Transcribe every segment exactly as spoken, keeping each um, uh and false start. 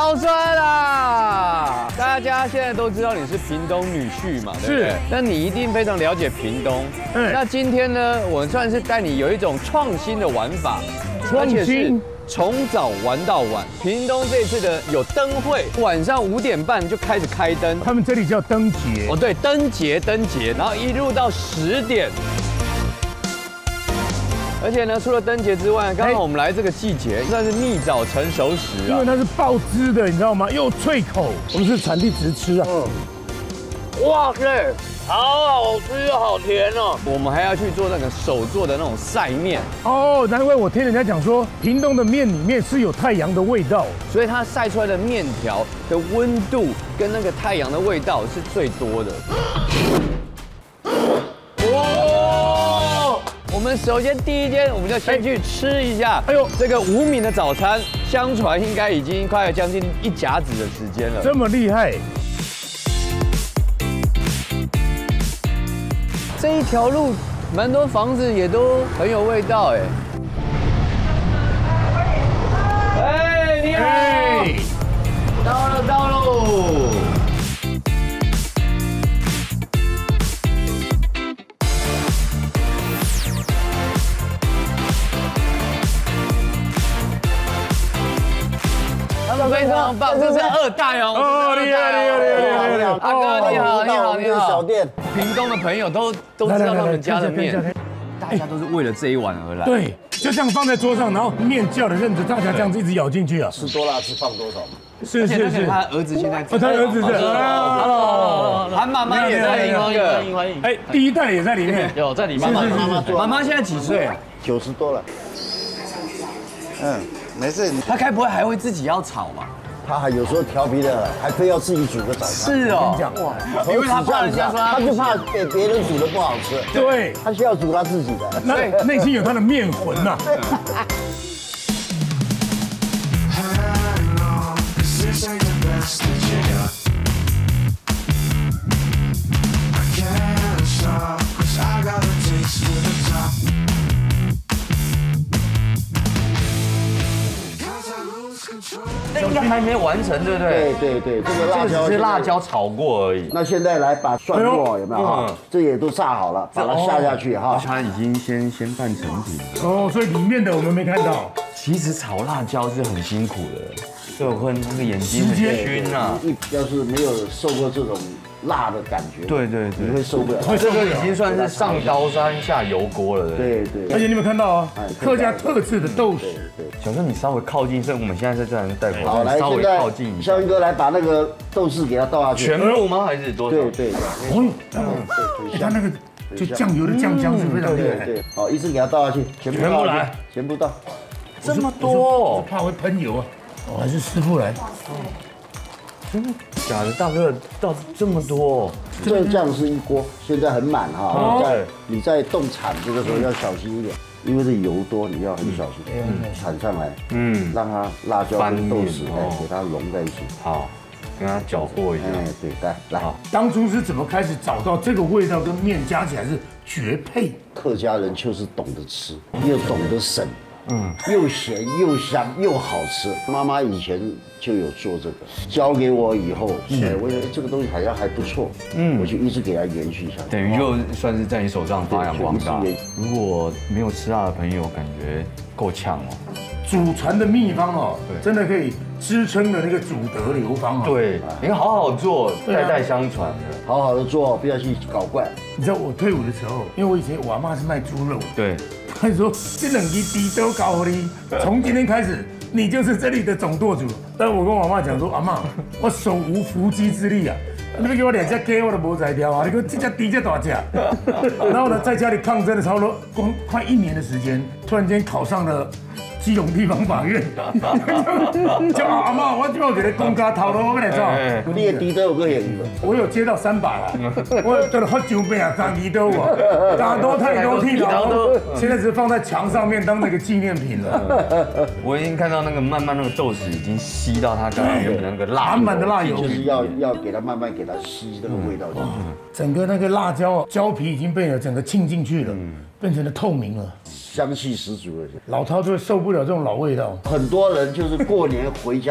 老酸啦！大家现在都知道你是屏东女婿嘛，对不对？那你一定非常了解屏东。嗯。那今天呢，我算是带你有一种创新的玩法， 创新。 从早玩到晚，屏东这次的有灯会，晚上五点半就开始开灯。 他们这里叫灯节。 哦，对，灯节灯节，然后一路到十点。而且呢，除了灯节之外，刚好我们来这个季节算是蜜枣成熟时啊， 因为它是爆汁的，你知道吗？又脆口，我们是产地直吃啊。嗯。 哇塞！ 好好吃又好甜哦！我们还要去做那个手做的那种晒面哦，难怪我听人家讲说，屏东的面里面是有太阳的味道， 所以它晒出来的面条的温度跟那个太阳的味道是最多的。哦，我们首先第一间，我们就先去吃一下。哎呦，这个无名的早餐，相传应该已经快要将近一甲子的时间了。 这么厉害！ 这一条路，蛮多房子也都很有味道哎。哎，你好，到了到喽。他们非常棒，这是二代哦。哦，厉害厉害厉害厉害！阿哥你好，你好你好。小店。 屏东的朋友都都知道他们家的面，大家都是为了这一碗而来。 对，就这样放在桌上，然后面叫的认着，大家这样子一直咬进去啊。 吃多辣是放多少？ 是是是， 他儿子现在， 哦，他儿子是 ，Hello， 韩妈妈也在里面， 欢迎欢迎。 哎，第一代也在里面， 有在里面。 妈妈妈妈现在几岁？ 九十多了。嗯，没事。 他该不会还会自己要炒吧？ 他还有时候调皮的，还非要自己煮个早餐。 是哦， 哇，因为他怕人家说，他就怕给别人煮的不好吃。 对， 他需要煮他自己的， 那内心有他的面魂呐。 那应该还没完成，对不对？ 对对对，这个辣椒只是辣椒炒过而已。 那现在来把蒜末有没有哈？这也都炸好了，把它下下去哈。 它已经先先拌成品了。 哦，所以里面的我们没看到。 其实炒辣椒是很辛苦的，对，会那个眼睛很熏啊。 要是没有受过这种辣的感觉， 对对对， 你会受不了。 这个已经算是上刀山下油锅了， 对对。 而且你有没有看到啊？客家特制的豆豉。 小哥，你稍微靠近，所以我们现在是这样带过来， 好，来， 稍微靠近一下。 肖云哥来把那个豆豉给它倒下去。 全部吗？还是多少？ 对对。 哦，它那个就酱油的酱香是非常厉害。 对，好，一次给它倒下去，全部全部来， 全部倒。 这么多， 怕会喷油啊！哦，还是师傅来。 真的假的？大哥倒这么多， 这这样是一锅，现在很满哈。在你在动铲子的时候要小心一点，因为这油多，你要很小心。铲上来，嗯，让它辣椒跟豆豉哎给它融在一起。 好，跟它搅和一下。 哎，对，来来。 当初是怎么开始找到这个味道跟面加起来是绝配？ 客家人就是懂得吃，又懂得省。嗯，又咸又香又好吃。妈妈以前就有做这个，教给我以后，哎，我觉得这个东西好像还不错，嗯，我就一直给它延续下去。 等于就算是在你手上发扬光大。如果没有吃辣的朋友，感觉够呛哦。 祖传的秘方哦，真的可以支撑的那个祖德流芳啊。 对，你看好好做，代代相传的， 好好的做，不要去搞怪。 你知道我退伍的时候，因为我以前我阿妈是卖猪肉， 对。 他说：“这两支低都高你，从今天开始，你就是这里的总舵主。”但我跟我妈讲说：“阿妈，我手无缚鸡之力啊，你给我两只鸡我都无才挑啊，你给我这只猪这大只。”然后呢，在家里抗争了差不多光快一年的时间，突然间考上了基隆地方法院，就阿妈，我今我觉得公家头路我跟你走， 你的猪都有个嫌疑。 我有接到三把啦，我做了好久遍啊，当鱼刀啊，打多太多剃头，现在只是放在墙上面当那个纪念品了。 我已经看到那个慢慢那个豆豉已经吸到它刚刚原本的那个辣， 满满的辣油， 就是要要给它慢慢给它吸那个味道进去。 整个那个辣椒椒皮已经被了整个浸进去了，变成了透明了。 香气十足的， 老饕就会受不了这种老味道。 很多人就是过年回家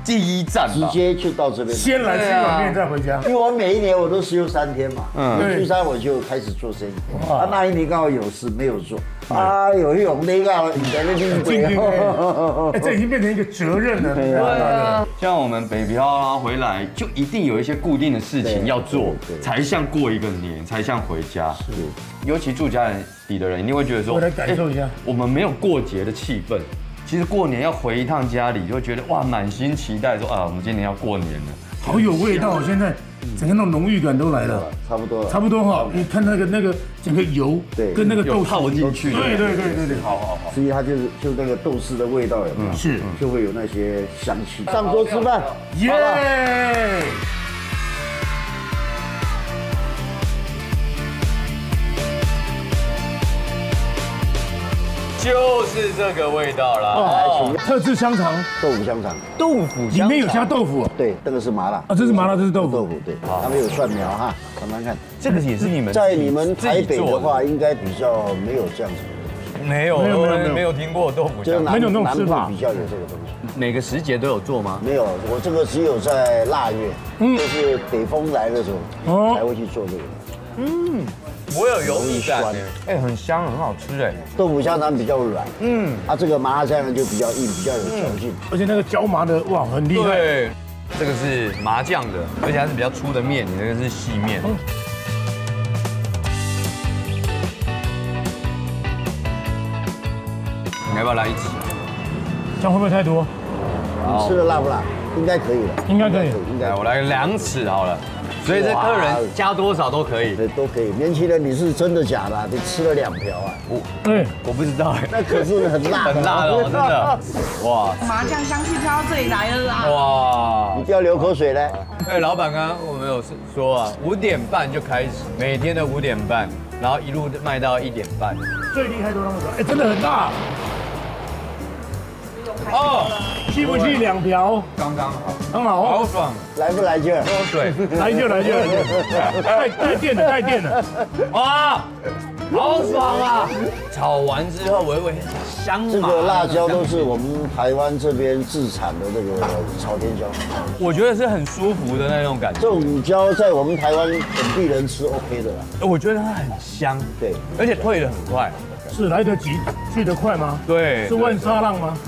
第一站直接就到这边。 先来吃碗面再回家。 因为我每一年我都是休三天嘛， 嗯嗯，去山我就开始做生意。啊，那一年刚好有事没有做，啊，有一种那个你在那边进进哎，这已经变成一个责任了。对啊，像我们北漂啊回来，就一定有一些固定的事情要做，才像过一个年，才像回家。是，尤其住家里的人一定会觉得说， 我来感受一下， 我们没有过节的气氛。其实过年要回一趟家里，就会觉得哇，满心期待说啊，我们今年要过年了， 好有味道。现在整个那种浓郁感都来了， 差不多了， 差不多哈。你看那个那个整个油， 对， 跟那个豆泡进去， 对对对对对，好好好。 所以它就是就那个豆豉的味道有没有？ 是， 就会有那些香气。上桌吃饭， 耶！ 就是这个味道啦。 哦，特制香肠， 豆腐香肠， 豆腐里面有加豆腐。 对，这个是麻辣啊，这是麻辣，这是豆腐。 豆腐对，他们有蒜苗哈，尝尝看。 这个也是你们在你们台北的话，应该比较没有这样子的东西。 没有，没有，没有，没有听过豆腐香肠， 没有那种吃法， 比较有这个东西。 每个时节都有做吗？ 没有，我这个只有在腊月，就是北风来的时候才会去做这个。嗯。 我有油腻感，哎，很香，很好吃哎。 豆腐香肠比较软， 嗯， 啊，这个麻辣香就比较硬，比较有嚼劲， 而且那个椒麻的哇，很厉害。 对，这个是麻酱的，而且它是比较粗的面，你那个是细面。你要不要来一起？ 这样会不会太多？ 你吃的辣不辣？应该可以了， 应该可以。 应该， 我来两匙好了。所以这客人加多少都可以， 对，都可以。年轻人，你是真的假的？你吃了两瓢啊？ 我，对，我不知道哎。 那可是很辣， 很辣的，真的。哇， 麻酱香气飘到这里来了啦！ 哇，一定要流口水嘞。 哎，老板刚刚我们有说啊，五点半就开始，每天的五点半，然后一路卖到一点半。 最厉害都那么多，哎，真的很辣。 哦， 气不气两瓢？ 刚刚好， 刚好， 好爽。 来不来劲儿？ 喝水， 来劲来劲来劲，带带电的带电的， 哇，好爽啊！炒完之后微微香麻。 这个辣椒都是我们台湾这边自产的这个朝天椒， 我觉得是很舒服的那种感觉。 这种椒在我们台湾本地人吃 OK 的啦。 我觉得它很香， 对， 而且退得很快。 是来得及，去得快吗？ 对， 是万沙浪吗？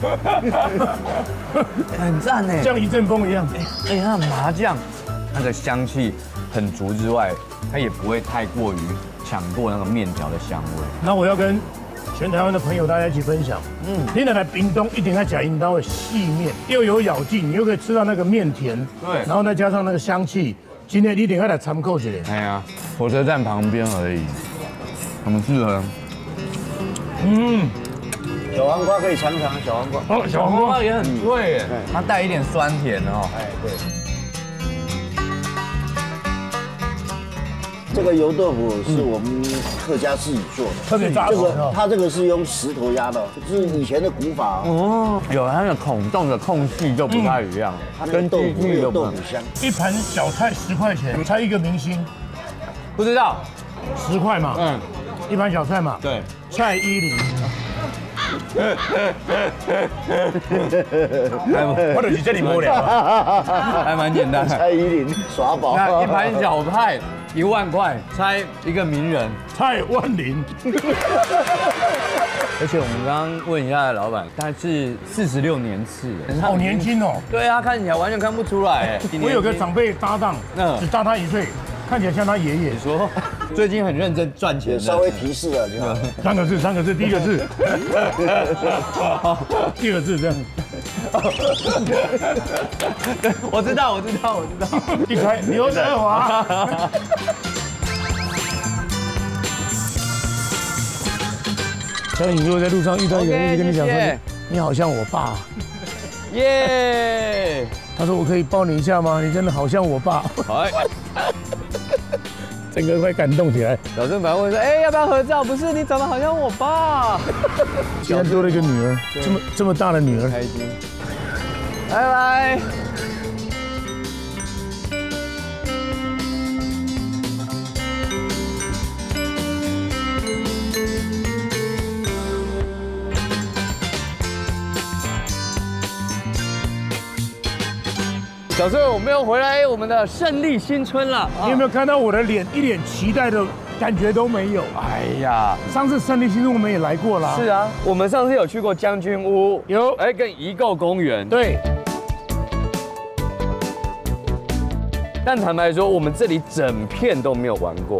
很赞呢， 像一阵风一样。 哎，它的麻酱，它的香气很足之外，它也不会太过于抢过那个面条的香味。 那我要跟全台湾的朋友大家一起分享，嗯，你来屏东一定要吃引刀的细面，又有咬劲，你又可以吃到那个面甜， 对， 然后再加上那个香气，今天你一定要来参考一下。 哎呀，火车站旁边而已，很适合。 嗯， 小黄瓜可以尝尝，小黄瓜。 哦，小黄瓜也很脆耶，它带一点酸甜哦。 哎，对。这个油豆腐是我们客家自己做的， 特别扎实。 这个它这个是用石头压的，就是以前的古法哦。有它的孔洞的空隙就不太一样， 跟豆腐有豆腐香。 一盘小菜十块钱，猜一个明星， 不知道， 十块嘛。嗯。一盘小菜嘛， 对， 蔡依林，我就是这里无聊， 还蛮简单的。 蔡依林耍宝， 那一盘小菜一万块，猜一个名人， 蔡万林。 而且我们刚刚问一下老板，他是四十六年次， 好年轻哦。 对啊，看起来完全看不出来。 我有个长辈搭档，只大他一岁。看起来像他爷爷。 你说最近很认真赚钱， 稍微提示了就好。 三个字，三个字，第一个字，第二个字这样。 我知道，我知道，我知道。 一开刘德华。小颖，如果在路上遇到一个人，一直跟你讲说，你好像我爸。 耶！ 他说我可以抱你一下吗？你真的好像我爸。整个快感动起来。 小郑本来问说，哎，要不要合照？不是，你长得好像我爸。 现在多了一个女儿，这么这么大的女儿， 开心。拜拜。 小时候我们又回来我们的胜利新村了。 你有没有看到我的脸一脸期待的感觉都没有？ 哎呀， 上次胜利新村我们也来过了。 是啊，我们上次有去过将军屋， 有， 哎，跟遗构公园。 对。 但坦白说，我们这里整片都没有玩过。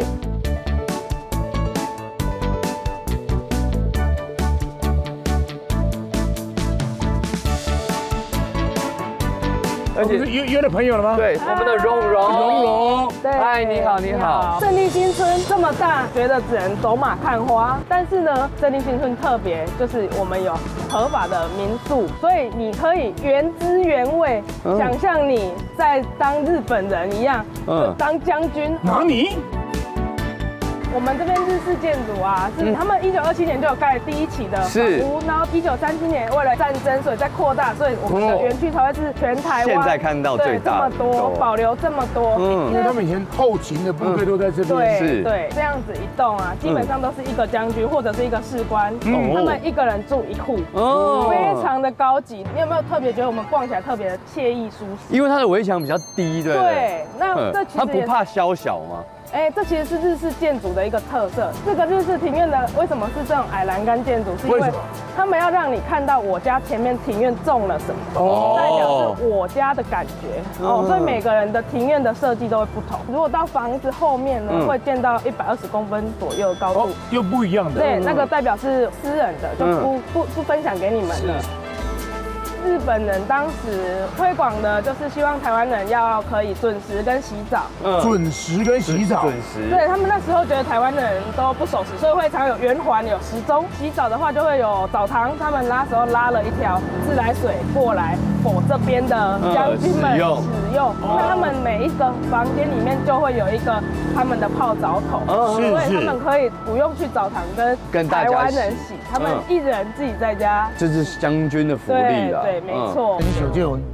而且约约了朋友了吗？ 对，我们的蓉蓉， 蓉蓉， 嗨，你好，你好。 胜利新村这么大，觉得只能走马看花。但是呢，胜利新村特别就是我们有合法的民宿，所以你可以原汁原味，嗯、想象你在当日本人一样，嗯、当将军。 哪里？ 我们这边日式建筑啊，是他们一九二七年就有盖第一期的房屋，然后一九三七年为了战争，所以在扩大，所以我们的园区才会是全台湾现在看到最大这么多，保留这么多。 嗯，因为他们以前后勤的部队都在这边。 对对，这样子一栋啊，基本上都是一个将军或者是一个士官，他们一个人住一户，哦，非常的高级。你有没有特别觉得我们逛起来特别的惬意舒适？ 因为它的围墙比较低，对不对？ 对，那这其实它不怕宵小吗？ 哎，这其实是日式建筑的一个特色。这个日式庭院的为什么是这种矮栏杆建筑？是因为他们要让你看到我家前面庭院种了什么，哦，代表是我家的感觉哦。所以每个人的庭院的设计都会不同。如果到房子后面呢，会见到一百二十公分左右的高度， 又不一样的。 对，那个代表是私人的，就不不不分享给你们的。日本人当时推广的就是希望台湾人要可以准时跟洗澡， 嗯，准时跟洗澡， 准时。 对他们那时候觉得台湾的人都不守时，所以会常有圆环、有时钟。洗澡的话就会有澡堂，他们那时候拉了一条自来水过来，给这边的将军们使用。那他们每一个房间里面就会有一个他们的泡澡桶，所以他们可以不用去澡堂跟跟台湾人洗，他们一人自己在家。 这是将军的福利了。 对，没错。 你手借我，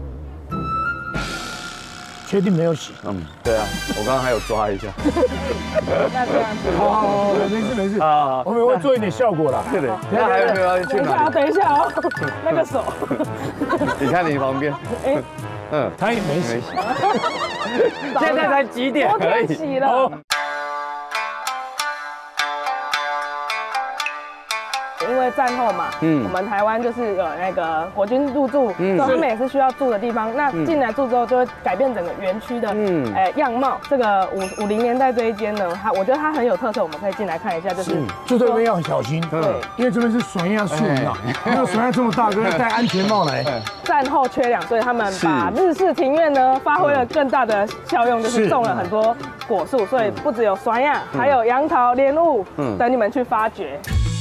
确定没有洗？ 嗯，对啊，我刚刚还有抓一下。 那这样子， 好好好，没事没事啊，我们会做一点效果啦。 对的，那还有没有要去哪里？ 等一下哦，那个手。 你看你旁边，哎， 嗯，他也没洗。 现在才几点而已？ 洗了。因为战后嘛，嗯，我们台湾就是有那个国军入驻，嗯，所以他们也是需要住的地方。那进来住之后，就会改变整个园区的，嗯，哎样貌。这个五五零年代这一间呢，它我觉得它很有特色，我们可以进来看一下。就是住这边要很小心，对，因为这边是悬崖树嘛，没有悬崖这么大，跟戴安全帽来。 战后缺粮，所以他们把日式庭院呢发挥了更大的效用，就是种了很多果树，所以不只有悬崖，还有杨桃、莲雾，嗯，等你们去发掘。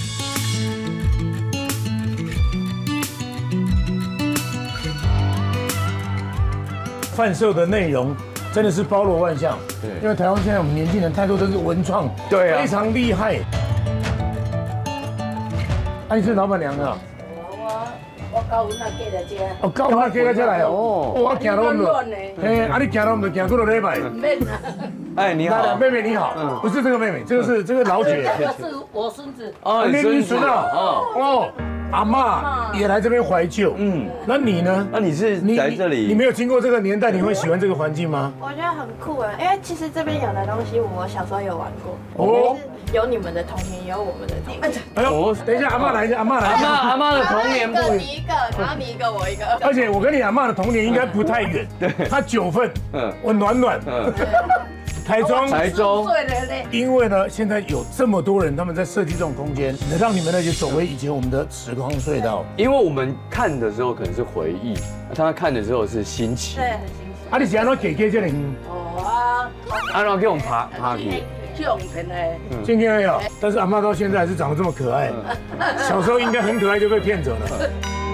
贩售的内容真的是包罗万象，对，因为台湾现在我们年轻人太多都是文创，对啊，非常厉害。啊，你是老板娘啊？ 我我高文那给的家。 哦，高文那给的家来哦。我行到我们，哎，啊，你行到我们就行过了礼拜。 免啦。 哎，你好，妹妹你好，嗯，不是这个妹妹，这个是这个老姐。 这个是我孙子。 哦，你你孙啊？哦哦。阿嬷也来这边怀旧，嗯，那你呢？ 那你是来这里？ 你没有经过这个年代，你会喜欢这个环境吗？ 我觉得很酷啊，因为其实这边有的东西我小时候有玩过，哦，有你们的童年，也有我们的童年。 哎呦，等一下，阿嬷来一下，阿嬷来一下， 阿嬷的童年不一个你一个，然后你一个我一个。 而且我跟你阿嬷的童年应该不太远，对，她九份，嗯，我暖暖，嗯。台中， 台中， 因为呢，现在有这么多人，他们在设计这种空间，能让你们那些走回以前我们的时光隧道。 因为我们看的时候可能是回忆，他们看的时候是新奇。 对，很新奇。 啊，你喜欢那给给这里？ 哦啊， 啊，然后给我们爬爬去。 去我们片嘞。 今天没有，但是阿嬷到现在还是长得这么可爱。小时候应该很可爱就被骗走了。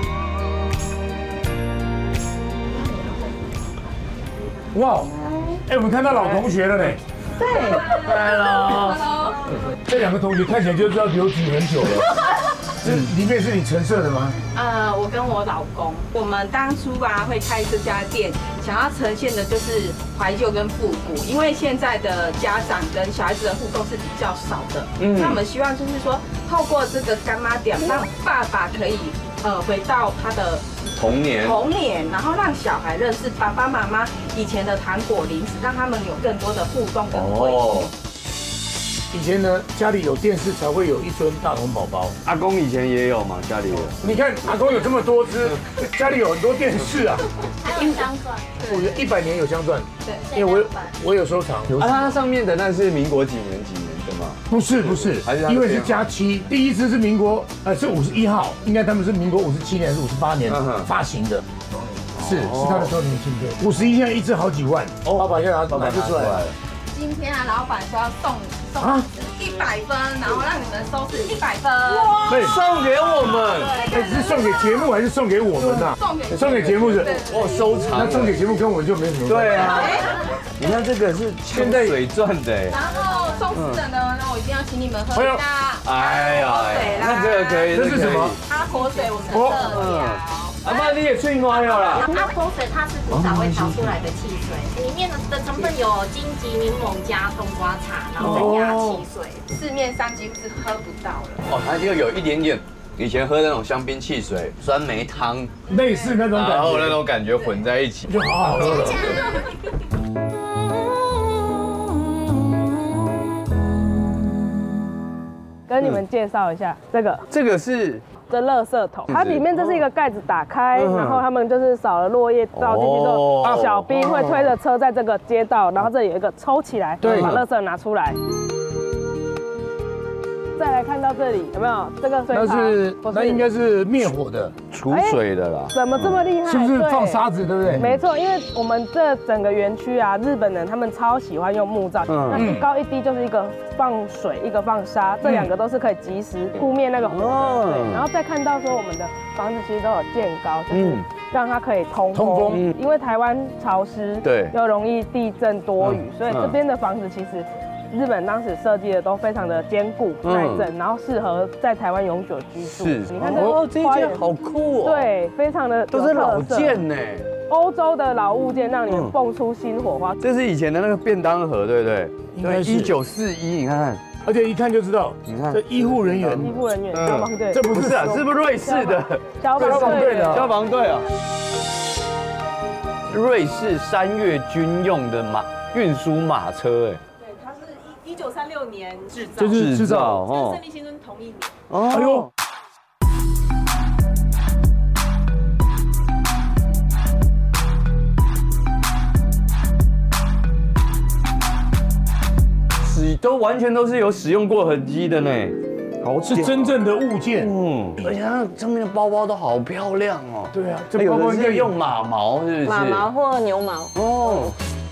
哇！哎，我们看到老同学了呢。 对， 来了。这两个同学看起来就知道留级很久了。这里面是你陈设的吗？ 呃，我跟我老公，我们当初啊会开这家店，想要呈现的就是怀旧跟复古，因为现在的家长跟小孩子的互动是比较少的。嗯，那我们希望就是说，透过这个干妈店，让爸爸可以呃回到他的童年， 童年，然后让小孩认识爸爸妈妈以前的糖果零食，让他们有更多的互动跟回忆。 以前呢，家里有电视才会有一尊大同宝宝。 阿公以前也有嘛，家里有。 你看阿公有这么多只，家里有很多电视啊。 还有镶钻， 我有一百年有镶钻， 对， 因为我有我有收藏。 啊，它上面的那是民国几年几年的吗？ 不是不是，因为是加七，第一支是民国呃是五十一号，应该他们是民国五十七年还是五十八年发行的。是是他的周年庆片，五十一现在一支好几万。哦，老板现在拿拿不出来了。 今天啊，老板说要送送一百分，然后让你们收视一百分， 对， 送给我们。 哎，是送给节目还是送给我们呐？ 送给送给节目的， 哦，收藏。 那送给节目跟我们就没什么。 对啊，你看这个是现在水钻的。 然后送死的呢，那我一定要请你们喝一下。 哎呀，那这个可以。 这是什么？ 阿婆水，我们的特调。 阿妈你也吹牛了啦！ 阿婆水它是古早味调出来的汽水，里面的成分有金桔、柠檬加冬瓜茶，然后再加汽水， 市面上几乎是喝不到了。 哦，它就有一点点以前喝那种香槟汽水、酸梅汤， 类似那种感觉， 然后那种感觉混在一起， 就好好喝了。 跟你们介绍一下这个， 这个是。 这垃圾桶，它里面这是一个盖子打开，然后他们就是扫了落叶倒进去之后，小兵会推着车在这个街道，然后这里有一个抽起来，把垃圾拿出来。再来看到这里有没有这个水塔？ 那是那应该是灭火的、 储水的啦。 怎么这么厉害？ 是不是放沙子，对不对？ 没错，因为我们这整个园区啊，日本人他们超喜欢用木造，那一高一低就是一个放水，一个放沙，这两个都是可以及时扑灭那个火的。对，然后再看到说我们的房子其实都有建高，就是让它可以通通风， 因为台湾潮湿， 对， 又容易地震多雨，所以这边的房子其实。日本当时设计的都非常的坚固耐震，然后适合在台湾永久居住。 是， 你看这这一间好酷哦。 对，非常的都是老件呢。 欧洲的老物件让你们蹦出新火花。 这是以前的那个便当盒，对不对？ 应该是一九四一，你看看， 而且一看就知道，你看这医护人员， 医护人员，消防队， 这不是啊， 是不是瑞士的消防队的消防队啊？瑞士山岳军用的马运输马车，哎。 一九三六年制造， 就是制造哦，胜利新村同一年。 哦，哎呦， 使都完全都是有使用过痕迹的呢，好是真正的物件。 嗯，而且它上面的包包都好漂亮哦。 对啊，这包包应该用马毛，是不是？ 马毛或牛毛。哦。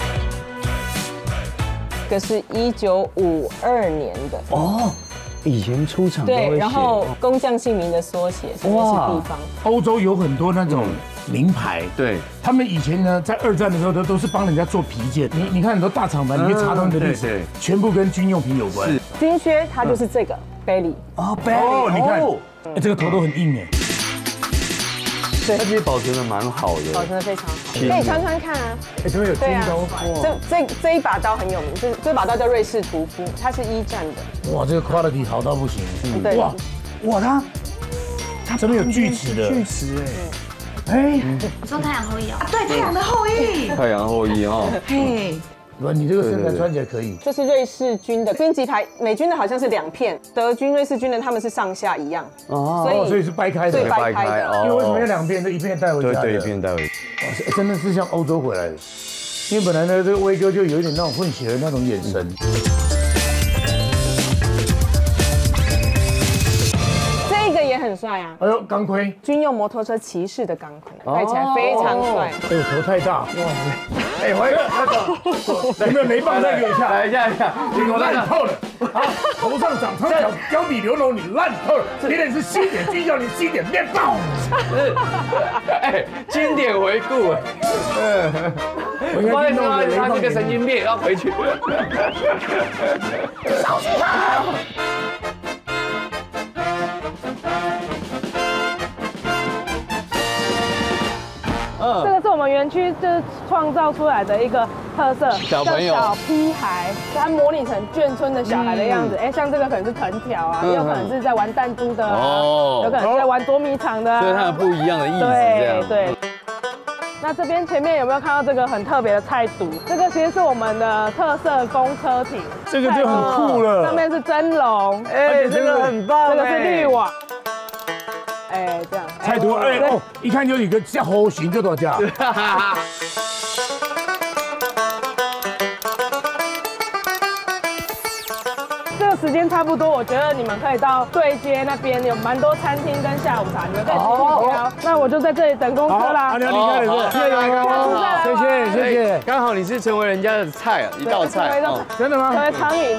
这是一九五二年的哦，以前出厂对，然后工匠姓名的缩写，这个是地方。 欧洲有很多那种名牌， 对， 他们以前呢，在二战的时候都都是帮人家做皮件。你你看很多大厂牌，你可以查到你的历史，全部跟军用品有关。 金靴它就是这个 Bailey 哦 ，Bailey，你看，这个头都很硬哎。 对，它其实保存的蛮好的， 保存的非常好，可以穿穿看啊。 哎，这边有军刀， 这这这一把刀很有名，这这把刀叫瑞士屠夫，它是一战的。 哇，这个 quality 好到不行。 对，哇哇，它它这边有锯齿的， 锯齿哎， 哎，你说太阳后裔啊？ 对，太阳的后裔， 太阳后裔哈， 嘿。 不，你这个身材穿起来可以。 这是瑞士军的军旗牌，美军的好像是两片，德军、瑞士军的他们是上下一样。 哦，所以所以是掰开的， 对，掰开的。 因为为什么要两片？这一片带回家？ 对对，一片带回。 哇，真的是像欧洲回来的。因为本来呢，这个威哥就有一点那种混血的那种眼神。 这个也很帅啊！ 哎呦，钢盔， 军用摩托车骑士的钢盔，戴起来非常帅。 哎呦，头太大，哇！哎，威哥，那个有没有雷棒再给我下？ 来一下一下， 你烂透了！啊，头上长长脚，脚底流脓，你烂透了！别人是西点军校，你西点面爆。 哎，经典回顾。嗯，我发现他他是个神经病，要回去。 少去他！ 这个是我们园区就是创造出来的一个特色， 小朋友小屁孩，它模拟成眷村的小孩的样子。哎，像这个可能是藤条啊，有可能是在玩弹珠的啊，有可能是在玩捉迷藏的啊， 所以它有不一样的意思。 对对。那这边前面有没有看到这个很特别的菜赌？这个其实是我们的特色公车艇， 这个就很酷了。 上面是真龙， 哎，这个很棒。 这个是滤网。哎，这样。 菜赌，哎哦，一看就有一个叫猴形这多家。 这个时间差不多，我觉得你们可以到对街那边有蛮多餐厅跟下午茶，你们可以继续挑。那我就在这里等公车啦。 好，你要离开了，谢谢，谢谢，谢谢。 刚好你是成为人家的菜啊，一道菜。 真的吗？ 成为苍蝇。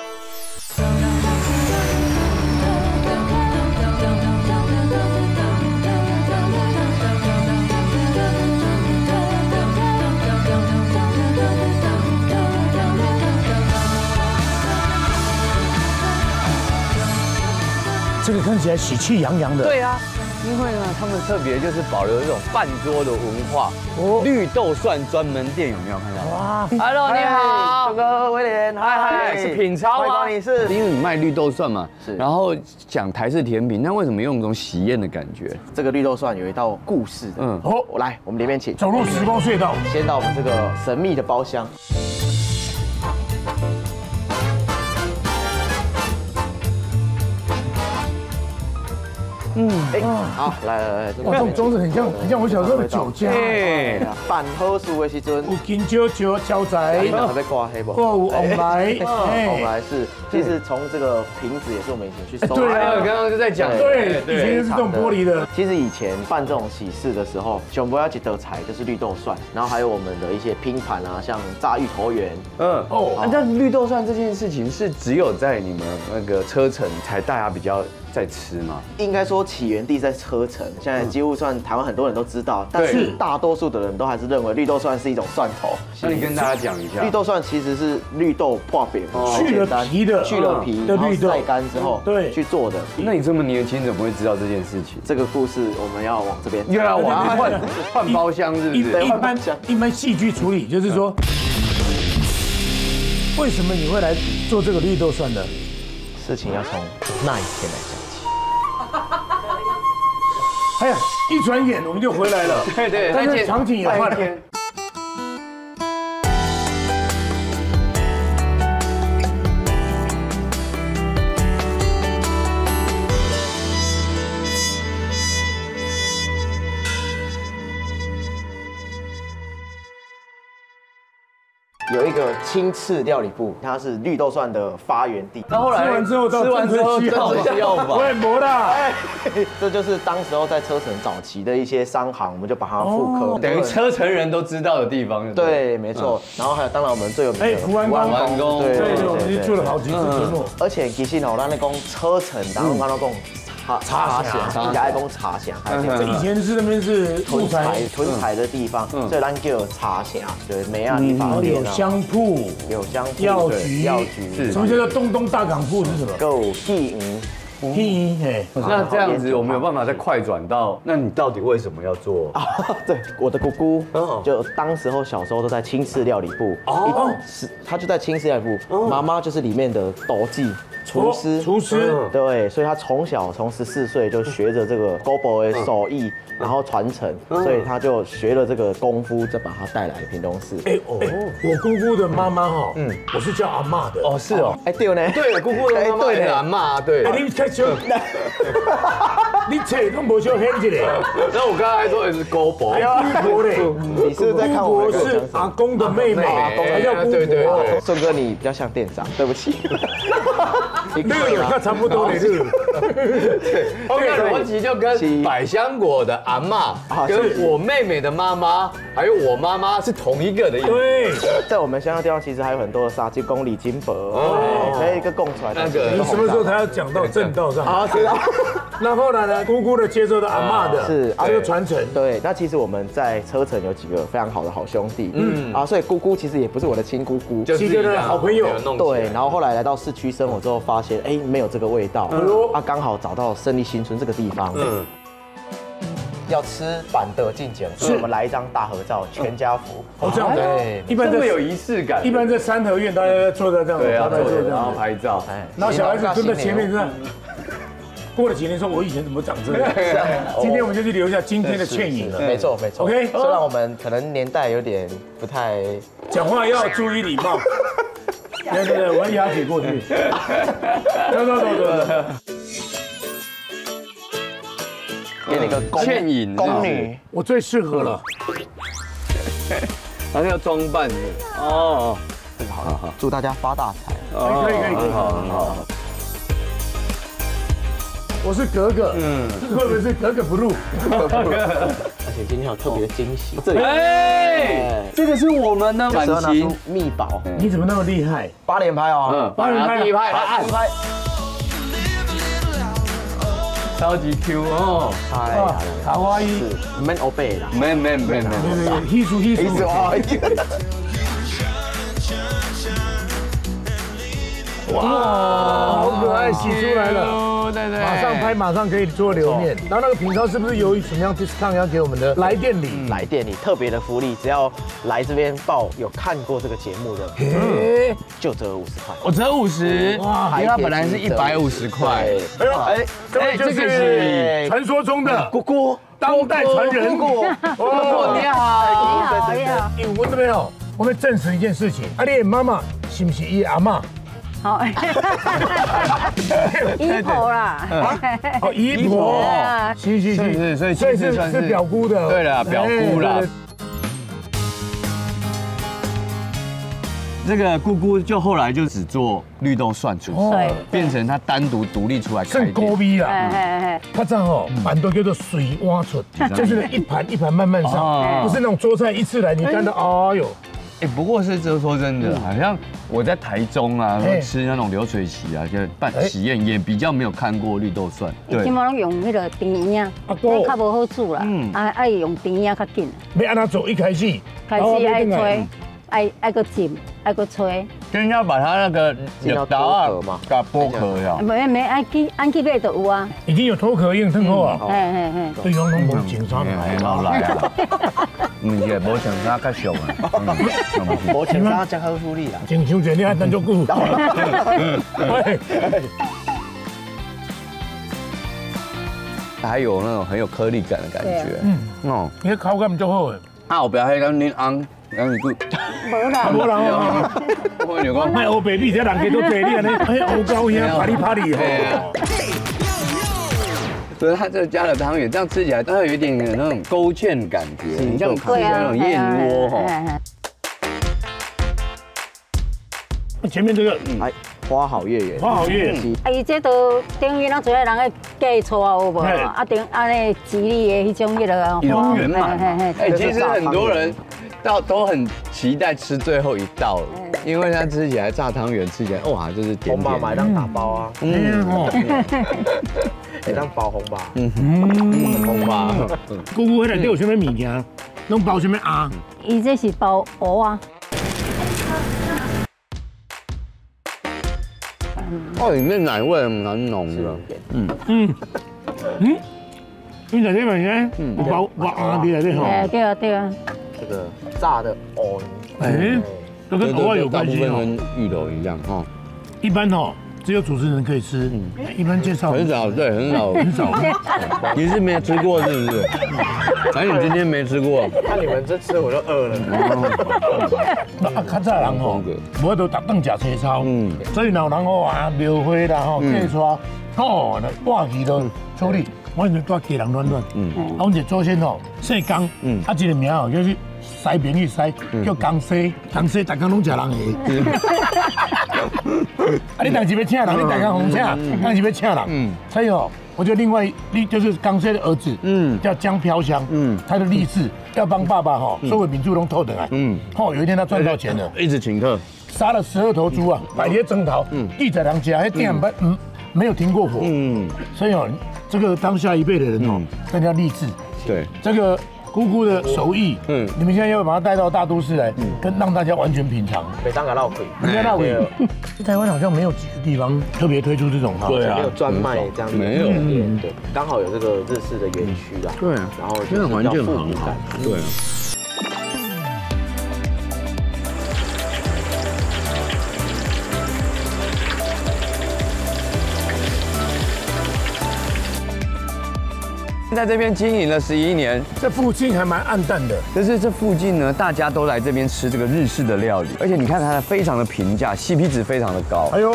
这个看起来喜气洋洋的。 对啊，因为呢，他们特别就是保留这种饭桌的文化。哦，绿豆蒜专门店有没有看到？哇 ，Hello， 你好， 周哥，威廉，嗨嗨， 是品超吗？ 你是， 因为你卖绿豆蒜嘛，是，然后讲台式甜品，那为什么用这种喜宴的感觉？ 这个绿豆蒜有一道故事的。嗯，哦，来，我们里面请。 走入时光隧道， 先到我们这个神秘的包厢。嗯，哎，好，来来来， 哇，这种装置很像，很像我小时候的酒家。 哎，办好事的时阵， 有金蕉蕉招财， 还被挂黑不？ 挂有往来， 往来是，其实从这个瓶子也是我们以前去收。 对啊，刚刚就在讲， 对，以前是这种玻璃的。 其实以前办这种喜事的时候，熊博要记得财就是绿豆蒜，然后还有我们的一些拼盘啊，像炸芋头圆。 嗯，哦，那绿豆蒜这件事情是只有在你们那个车城才大家比较在吃吗？ 应该说起源地在车城，现在几乎算台湾很多人都知道，但是大多数的人都还是认为绿豆蒜是一种蒜头。 那你跟大家讲一下， 绿豆蒜其实是绿豆破饼， 去了皮的， 去了皮的绿豆晒干之后，对，去做的。 那你这么年轻，怎么会知道这件事情？ 这个故事我们要往这边， 又要往换换包厢，是不是？ 一般一般戏剧处理就是说，为什么你会来做这个绿豆蒜的事情？要从那一天来讲。 哎呀，一转眼我们就回来了。 对对， 但是场景也换了。 有一个青赤料理部，它是绿豆蒜的发源地。 那后来吃完之后， 吃完之后吃药吧？ 会没啦。哎， 这就是当时候在车城早期的一些商行，我们就把它复刻， 等于车城人都知道的地方。 对，没错。然后还有，当然我们最有名的福安宫， 对对对，我们做了好几次节目。 而且其实哦，咱咧讲车城，然后刚刚讲。茶茶乡，家爱讲茶乡， 这以前是那边是囤材囤材的地方，所以咱叫茶乡，对，每样地方有香铺， 有香铺， 药局， 药局， 什么叫做东东大港铺是什么？ 够地营。 那这样子我没有办法再快转到，那你到底为什么要做？ 对，我的姑姑就当时候小时候都在青式料理部，哦，是她就在青式料理部，妈妈就是里面的斗技。厨师， 厨师， 对，所以他从小从十四岁就学着这个 Gobo 的手艺，然后传承，所以他就学了这个功夫，再把他带来屏东市。 哎哦，我姑姑的妈妈哈，嗯，我是叫阿嬷的。 哦，是哦， 哎对呢， 对，姑姑的妈妈对阿嬷，对。 哎，你太小，你册都无小显一个。 然后我刚才还说的是 Gobo， 哎呀，姑嘞， 你是在看我是阿公的妹妹，才叫姑婆。 对对对， 顺哥你比较像店长，对不起。 那个有看差不多的是， 对，这个逻辑就跟百香果的阿嬷跟我妹妹的妈妈，还有我妈妈是同一个的意思。 对， 在我们乡下地方，其实还有很多的杀鸡公、李金箔，哦，可以一个供出来。 那个你什么时候才要讲到正道上？啊，知道。那后来呢？姑姑的接受到阿嬷的， 是这个传承。 对，那其实我们在车城有几个非常好的好兄弟，嗯啊，所以姑姑其实也不是我的亲姑姑， 是一个好朋友。 对，然后后来来到市区生活之后，发现哎没有这个味道，啊刚好找到胜利新村这个地方，嗯， 要吃板的进前，所以我们来一张大合照，全家福。 哦，这样对， 一般这么有仪式感。 一般在三合院，大家坐在这样， 对啊， 坐在这然后样拍照， 然后小孩子蹲在前面这样。过了几年，说我以前怎么长这样？今天我们就去留下今天的倩影了。 没错没错。 OK， 虽然我们可能年代有点不太， 讲话要注意礼貌。对对对，我要压腿过去。走走走走。 给你个倩影宫女， 我最适合了。 然后要装扮的哦， 好了好，祝大家发大财。 可以可以可以， 好很好。 我是格格，嗯，会不会是格格不入？ 而且今天有特别的惊喜，这里哎，这个是我们的感感情秘宝。 你怎么那么厉害？ 八连拍哦， 嗯，八连拍，第一拍，来按拍。 超级 Q 哦， 哎呀， 卡哇伊， 免欧贝啦， 没没没没， 艺术艺术啊！哇，好可爱，洗出来了， 对对， 马上拍，马上可以做留念。然后那个品超是不是有什么样 discount 要给我们的来店礼？ 来店礼特别的福利，只要来这边报有看过这个节目的， 哎， 就折五十块。 我折五十，哇，因为它本来是一百五十块。哎呦，哎，这位就是传说中的姑姑， 当代传人。 姑姑，你好， 你好，你好。 因为我这边哦，我们证实一件事情，啊，你的妈妈是不是伊阿嬷？ 好，姨婆啦， 哦，姨婆，是是是，所以所以是是表姑的， 对了，表姑啦。这个姑姑就后来就只做绿豆蒜出， 对， 变成她单独独立出来开店。高逼啦， 哎哎哎， 它这样哦，板都叫做水蛙笋，就是一盘一盘慢慢上，不是那种桌菜一次来你看到，哎呦。 哎，不过是这说真的，好像我在台中啊吃那种流水席啊，就办喜宴也比较没有看过绿豆蒜。 对，起码拢用那个甜呀，那较无好煮啦，啊爱用甜呀较紧。 要按怎做？一开始， 开始爱吹，爱爱个浸，爱个吹。 先要把它那个绿豆啊，把剥壳呀。 没没，爱去按去买就有啊。 已经有脱壳用吞好啊。 嘿嘿嘿。 对方拢无情商来， 冇来啊。唔是，无情商较俗啊。 无情商加好福利啦。 情商全你还等足久。 还有那种很有颗粒感的感觉。嗯。哦， 你的口感就好诶。 啊，我不要迄个恁翁。然后你就无啦， 无人哦。 我就讲， 卖欧北米，这人家都坐你安尼，哎，欧高兄啪里啪里哦。 所以它这加了汤圆，这样吃起来它有一点点那种勾芡感觉，你像吃那种燕窝哈。 前面这个， 哎，花好月圆， 花好月圆。 啊，伊这都等于咱做人个嫁娶啊，有无？啊，等安尼吉利的迄种迄个啊， 圆满。哎，其实很多人到都很期待吃最后一道，因为它吃起来炸汤圆吃起来哇，就是甜甜。 红包买当打包啊，嗯哦，会当包红包， 嗯嗯，红包。 姑姑迄内底有啥物物件？拢包啥物啊？ 伊这是包蚵啊。 哦，里面奶味蛮浓的， 嗯嗯嗯，你在这边呢？嗯，包包鸭皮来的哈。 对啊对啊。 这个炸的藕， 哎，都跟藕有关系哦，跟芋头一样哈。 一般哦，只有主持人可以吃，一般介绍很少，对，很少很少。你是没有吃过是不是？反正你今天没吃过。 看你们这吃我就饿了。 啊，较早人吼，无都逐顿食青草，嗯，所以老人吼啊，庙会啦吼，嫁娶，哦，挂鱼都处理，我就带家人暖暖，嗯，啊，阮一祖先吼姓江，嗯，啊，一个名吼就是西边去西，叫江西，江西大家拢食人下。啊，你当时要请人，你大家红请，当时要请人，嗯，所以哦。我就另外立就是江西的儿子，嗯，叫江飘香，嗯，他的立志要帮爸爸哈，所有民众都偷等来，嗯，后有一天他赚到钱了， 一直请客， 杀了十二头猪啊，百列征讨，嗯，一在人家，还店没嗯没有停过火，嗯，所以哦，这个当下一辈的人哦，更加励志， 对， 这个姑姑的手艺，嗯，你们现在要把它带到大都市来，跟让大家完全品尝。 北上港绕口， 人家绕口，台湾好像没有几个地方特别推出这种哈， 对啊，没有专卖这样子， 没有， 嗯，对，刚好有这个日式的园区啦， 对， 然后真的环境很好，对啊。在这边经营了十一年， 这附近还蛮暗淡的。 可是这附近呢，大家都来这边吃这个日式的料理，而且你看它非常的平价 ，C P 值非常的高。哎呦，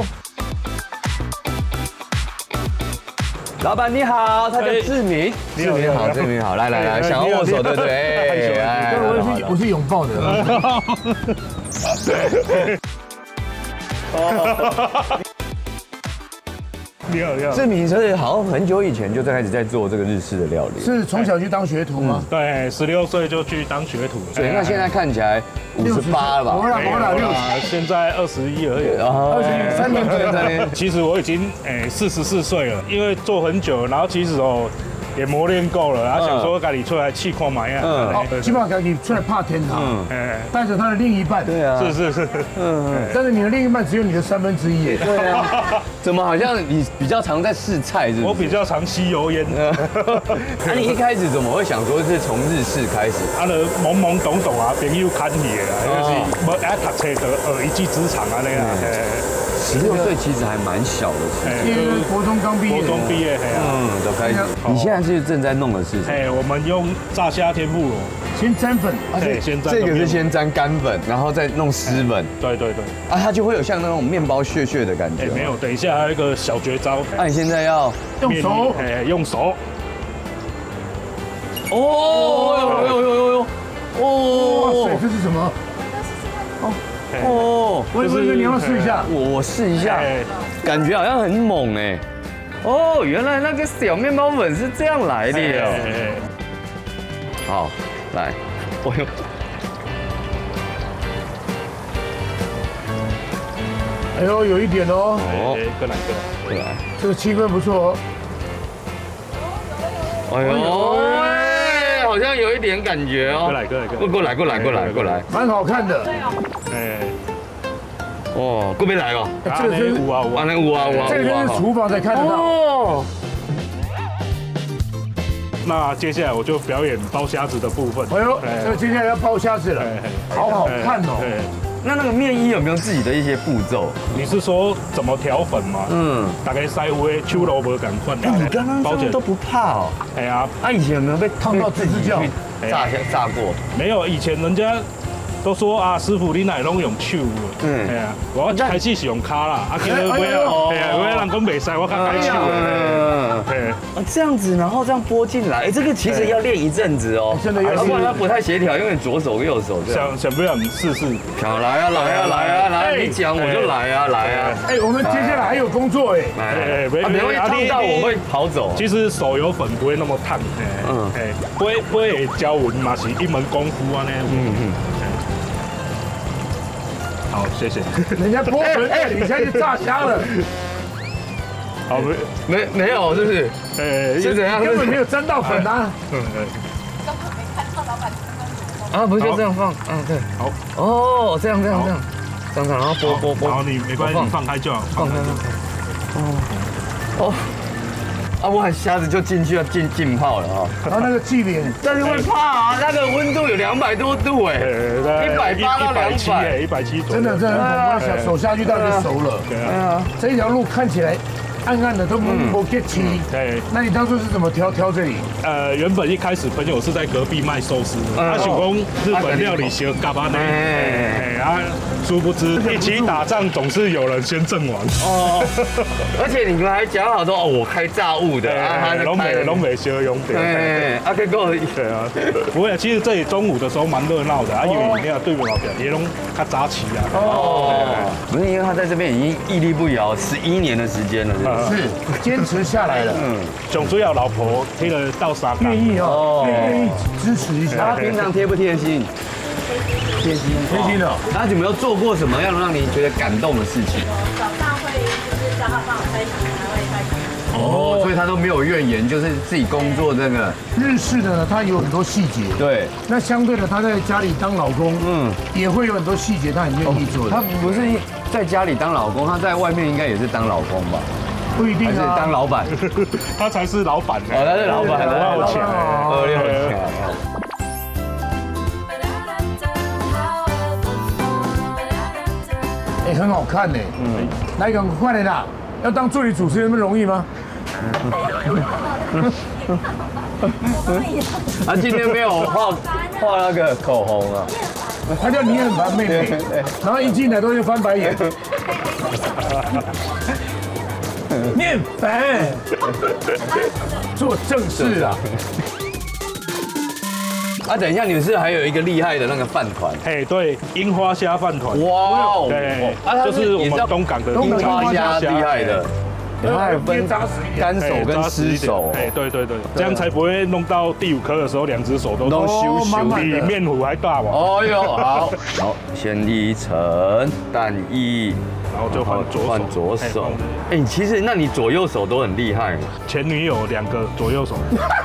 老板你好，他叫志明，志明好，志明好，来来来，想要握手对不对？哎， 我是我是拥抱的。 你好，你好。 志明是好像很久以前就在开始在做这个日式的料理， 是从小去当学徒吗？ 对，十六岁就去当学徒。 对，那现在看起来五十八了吧？ 我了，我了，六十。 现在二十一而已。 二十一，三年前，三年。 其实我已经诶四十四岁了，因为做很久，然后其实哦。也磨练够了，然后想说赶紧出来气矿买呀。 嗯，基本上赶紧出来怕天堂。嗯，带着他的另一半。 对啊。 是是是。 嗯。但是你的另一半只有你的三分之一耶。 对啊。怎么好像你比较常在试菜是？ 我比较常吸油烟。 那你一开始怎么会想说是从日式开始？ 啊，就懵懵懂懂啊，朋友看你的啦，就是无爱读册的呃一技之长啊那样。 十六岁其实还蛮小的， 因为国中刚毕业， 国中毕业， 嗯，都开始。你现在是正在弄的事情？ 哎，我们用炸虾天妇罗， 先沾粉， 对，先沾。 这个是先沾干粉，然后再弄湿粉。 对对对。 啊，它就会有像那种面包屑屑的感觉。 哎，没有，等一下还有一个小绝招。 那你现在要用手， 哎，用手。 哦呦呦呦呦呦！ 哦，哇塞，这是什么？ 哦。哦， 我以为你要试一下， 我我试一下，感觉好像很猛哎。哦，原来那个小面包粉是这样来的哦。好，来，我用。 哎呦，有一点哦。 哦，过来过来过来， 这个气氛不错哦。哎呦，好像有一点感觉哦。 过来过来过来过来过来过来， 蛮好看的。 哎， 哦，过边来哦， 这个是五啊五啊， 那五啊五啊， 这个就是厨房才看得到。哦。 那接下来我就表演包虾子的部分。 哎呦，这个接下来要包虾子了，好好看哦。 那那个面衣有没有自己的一些步骤？ 你是说怎么调粉吗？嗯，大概塞微秋萝卜赶快。 哎，你刚刚包都不怕哦。 哎呀， 啊，以前有没有被烫到自己去炸炸过？ 没有，以前人家都说啊，师傅你乃拢用手。嗯，哎呀，我开始是用卡啦，啊，今日买啊，哎呀，有人讲袂使，我较改手。嗯，对。 啊，这样子，然后这样拨进来，哎，这个其实要练一阵子哦， 真的要， 要不然它不太协调，因为左手跟右手这样。 想想不想试试？ 想来啊，来啊，来啊，来！你讲我就来啊，来啊！ 哎，我们接下来还有工作哎， 哎，没没会烫到我会跑走。 其实手有粉不会那么烫，嗯，哎，不会不会教文嘛，是一门功夫啊呢。嗯嗯。好，谢谢。 人家拨粉，哎，你现在就炸虾了。 好，没没没有，是不是？ 哎， 是怎样？根本没有沾到粉啊。嗯嗯。 根本没看到老板啊，不是就这样放，嗯对。 好。 哦，这样这样这样，这样然后拨拨拨。 然后你没关系，你放开就好。 放开放开。哦。哦。啊，我很虾子就进去要进浸泡了哈。 然后那个气帘， 但是会怕啊，那个温度有两百多度哎，一百八到两百， 一百七左真右。 的真的很恐怖，手手下去到就熟了。 对啊。 这一条路看起来暗暗的，都不不get 气。对。那你当初是怎么挑挑这里？ 呃，原本一开始朋友是在隔壁卖寿司的，他想讲日本料理学嘎巴呢，哎啊，殊不知一起打仗总是有人先阵亡。哦。 而且你们还讲好说哦，我开炸物的， 啊，龙美龙美修用的。 哎，啊，可以够。 对啊。不会，其实这里中午的时候蛮热闹的，啊，因为饮料对不老表也拢较早起啊。哦。 不是因为他在这边已经屹立不摇十一年的时间了， 是坚持下来了。 嗯。总之要老婆贴了到沙愿意哦，愿意支持一下。 他平常贴不贴心？贴心， 贴心的。 那有没有做过什么样让你觉得感动的事情？ 早上会就是叫他帮我开洗，还会开洗。 哦，所以他都没有怨言，就是自己工作这个。 日式的呢，它有很多细节。 对。 那相对的，他在家里当老公，嗯，也会有很多细节，他很愿意做的。 他不是在家里当老公，他在外面应该也是当老公吧？ 不一定啊。 还是当老板？ 他才是老板呢。 哦，他是老板， 二六强， 二六强。 哎，很好看呢。嗯。来，赶快点啦！要当助理主持人那么容易吗？ 他今天没有画画那个口红啊， 他叫你很烦妹妹，然后一进来都是翻白眼。你很烦，做正事啊！ 啊，等一下，你们是还有一个厉害的那个饭团， 哎，对，樱花虾饭团， 哇哦， 对，就是我们东港的樱花虾厉害的。它还分干手跟湿手， 哎，对对对，这样才不会弄到第五颗的时候，两只手都都羞羞，比面糊还大嘛。 哦哟，好，好，先一层蛋液， 然后就换左手， 换左手。哎，其实那你左右手都很厉害。 前女友两个左右手。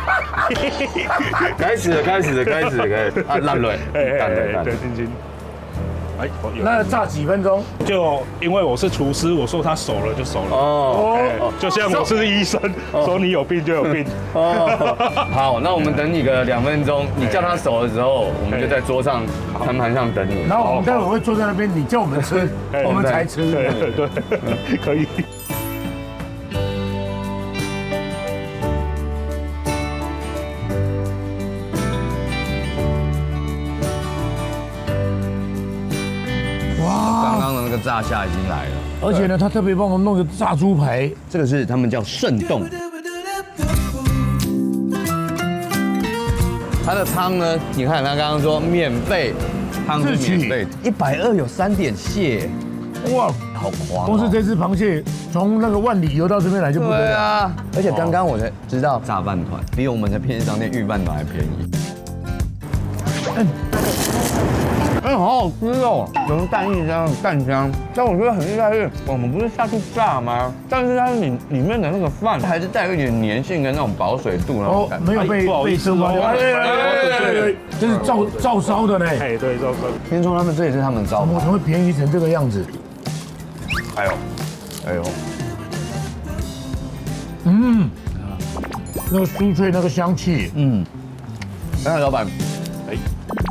开始了，开始了，开始了，开始啊，烂了， 烂了，烂了，晶晶。 哎，那炸几分钟？ 就因为我是厨师，我说他熟了就熟了。哦，就像我是医生，说你有病就有病。 哦，好，那我们等你个两分钟，你叫他熟的时候，我们就在桌上餐盘上等你。 然后我们待会会坐在那边，你叫我们吃，我们才吃。 对对，可以。 炸虾已经来了， 而且呢，他特别帮我弄个炸猪排， 这个是他们叫顺冻。它的汤呢，你看他刚刚说免费，汤是免费，一百二有三点蟹，哇，好狂！ 光是这只螃蟹从那个万里游到这边来就不得了。 对啊，而且刚刚我才知道炸饭团比我们的便利商店御饭团还便宜。嗯。哎，好好吃哦，有蛋液香、蛋香。但我觉得很厉害是，我们不是下去炸吗？但是它里里面的那个饭还是带有一点粘性跟那种保水度那种感觉。 没有被被蒸完。哎对对对，这是照照烧的呢。 哎，对，照烧。 听说他们这也是他们招牌。 怎么会便宜成这个样子？ 哎呦，哎呦， 嗯，那个酥脆，那个香气，嗯。 哎，老板，哎。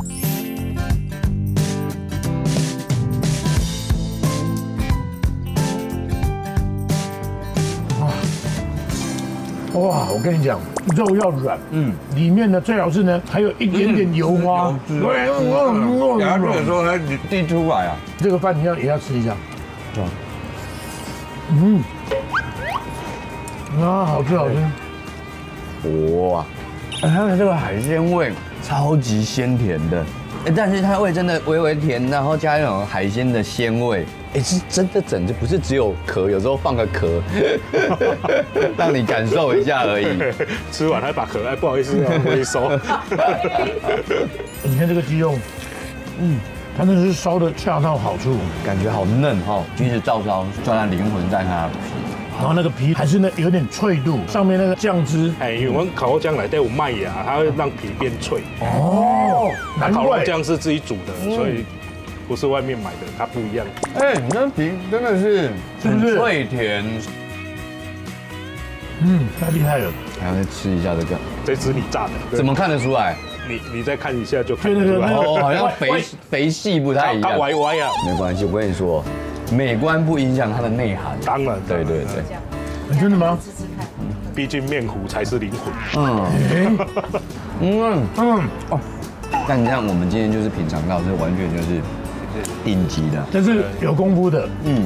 哇，我跟你讲，肉要软，嗯，里面呢最好是呢还有一点点油花，对， 牙齿的时候它滴出来啊。 这个饭你要也要吃一下，嗯，啊，好吃好吃， 哇，它的这个海鲜味超级鲜甜的，哎，但是它味真的微微甜，然后加那种海鲜的鲜味。哎，是真的整，就不是只有壳，有时候放个壳，让你感受一下而已。 吃完还把壳，哎，不好意思，回收。 你看这个鸡肉，嗯，它那是烧的恰到好处， 感觉好嫩哈。即使照烧抓它灵魂在它的皮， 然后那个皮还是那有点脆度，上面那个酱汁， 哎，因为我们烤肉酱来带有麦芽，它会让皮变脆。 哦， 难怪烤肉酱是自己煮的，所以。不是外面买的，它不一样。 哎，你那皮真的是是不是脆甜？ 嗯，太厉害了。 还要再吃一下这个， 这只你炸的， 怎么看得出来？ 你你再看一下就看得出来。 哦，好像肥肥细不太一样。 它歪歪啊。 没关系，我跟你说，美观不影响它的内涵。 当然， 对对对。 真的吗？ 毕竟面糊才是灵魂。 嗯。嗯嗯哦，但你看我们今天就是品尝到，这完全就是。顶级的， 这是有功夫的。嗯，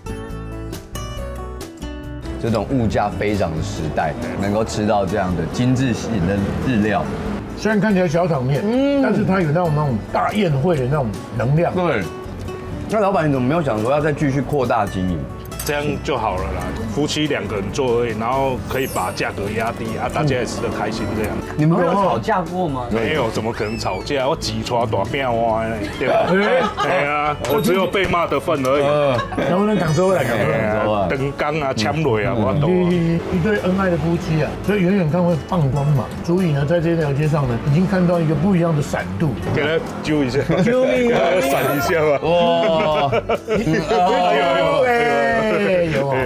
这种物价飞涨的时代，能够吃到这样的精致型的日料， 虽然看起来小场面，嗯，但是它有那种那种大宴会的那种能量。 对。那老板，你怎么没有想说要再继续扩大经营？ 这样就好了啦。夫妻两个人做而已，然后可以把价格压低啊，大家也吃得开心这样。 你们没有吵架过吗？ 没有，怎么可能吵架？我挤出来大变哇，对吧？对啊，我只有被骂的份而已。 能不能讲州来讲州啊？灯缸啊，枪雷啊，我懂。 一对恩爱的夫妻啊，所以远远看会放光嘛。所以呢，在这条街上呢，已经看到一个不一样的闪度。 给他揪一下， 救命啊！ 闪一下吧。 哇！有有哎，有。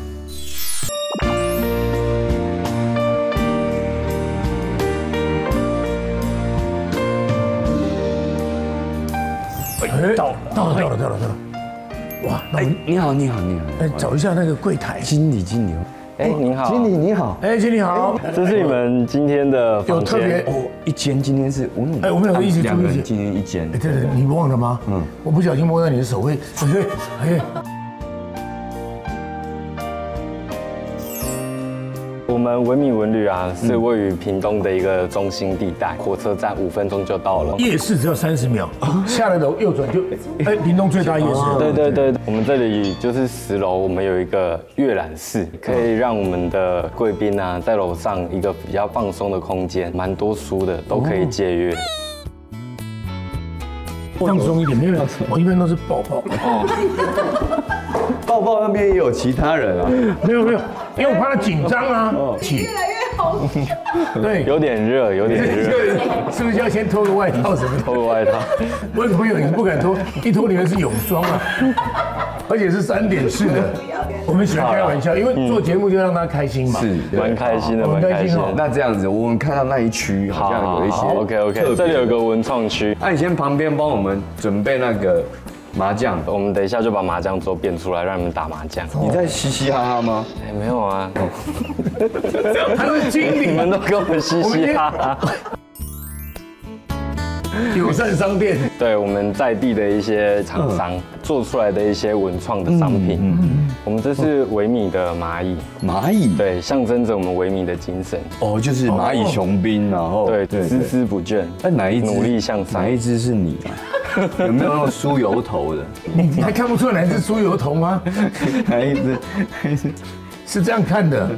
哎，到到了到了到了到了！哇，那我你好你好你好， 哎，找一下那个柜台经理经理。 哎，您好， 经理你好， 哎，经理好， 这是你们今天的房间。 有特别哦，一间今天是我们哎，我们两个一起住一起， 今天一间。 哎，对对，你忘了吗？嗯，我不小心摸到你的手会，对，哎。 我们文米文旅啊，是位于屏东的一个中心地带，火车站五分钟就到了。 夜市只要三十秒，下了楼右转就，哎，屏东最大夜市。 对对对，我们这里就是十楼，我们有一个阅览室，可以让我们的贵宾啊在楼上一个比较放松的空间，蛮多书的，都可以借阅。 放松一点，没有，我一般都是抱抱。 抱抱那边也有其他人啊？ 没有没有，因为我怕他紧张啊。起。 越来越好。 对， 有点热，有点热。 是不是要先脱个外套什么？ 脱个外套。 我有朋友也不敢脱，一脱里面是泳装啊，而且是三点式的。我们喜欢开玩笑，因为做节目就让他开心嘛。 是，蛮开心的，蛮开心的。 那这样子，我们看到那一区好像有一些 OK OK， 这里有个文创区。 那你先旁边帮我们准备那个麻将， 我们等一下就把麻将桌变出来，让你们打麻将。 你在嘻嘻哈哈吗？ 哎，没有啊。 他是经理， 你们都跟我嘻嘻哈哈。 友善商店， 对，我们在地的一些厂商做出来的一些文创的商品。嗯嗯，我们这是维米的蚂蚁， 蚂蚁， 对，象征着我们维米的精神。 哦，就是蚂蚁雄兵，然后对，孜孜不倦。 那哪一只努力向上？ 哪一只是你啊？有没有那种梳油头的？ 你还看不出来哪只梳油头吗？ 哪一只？ 是这样看的，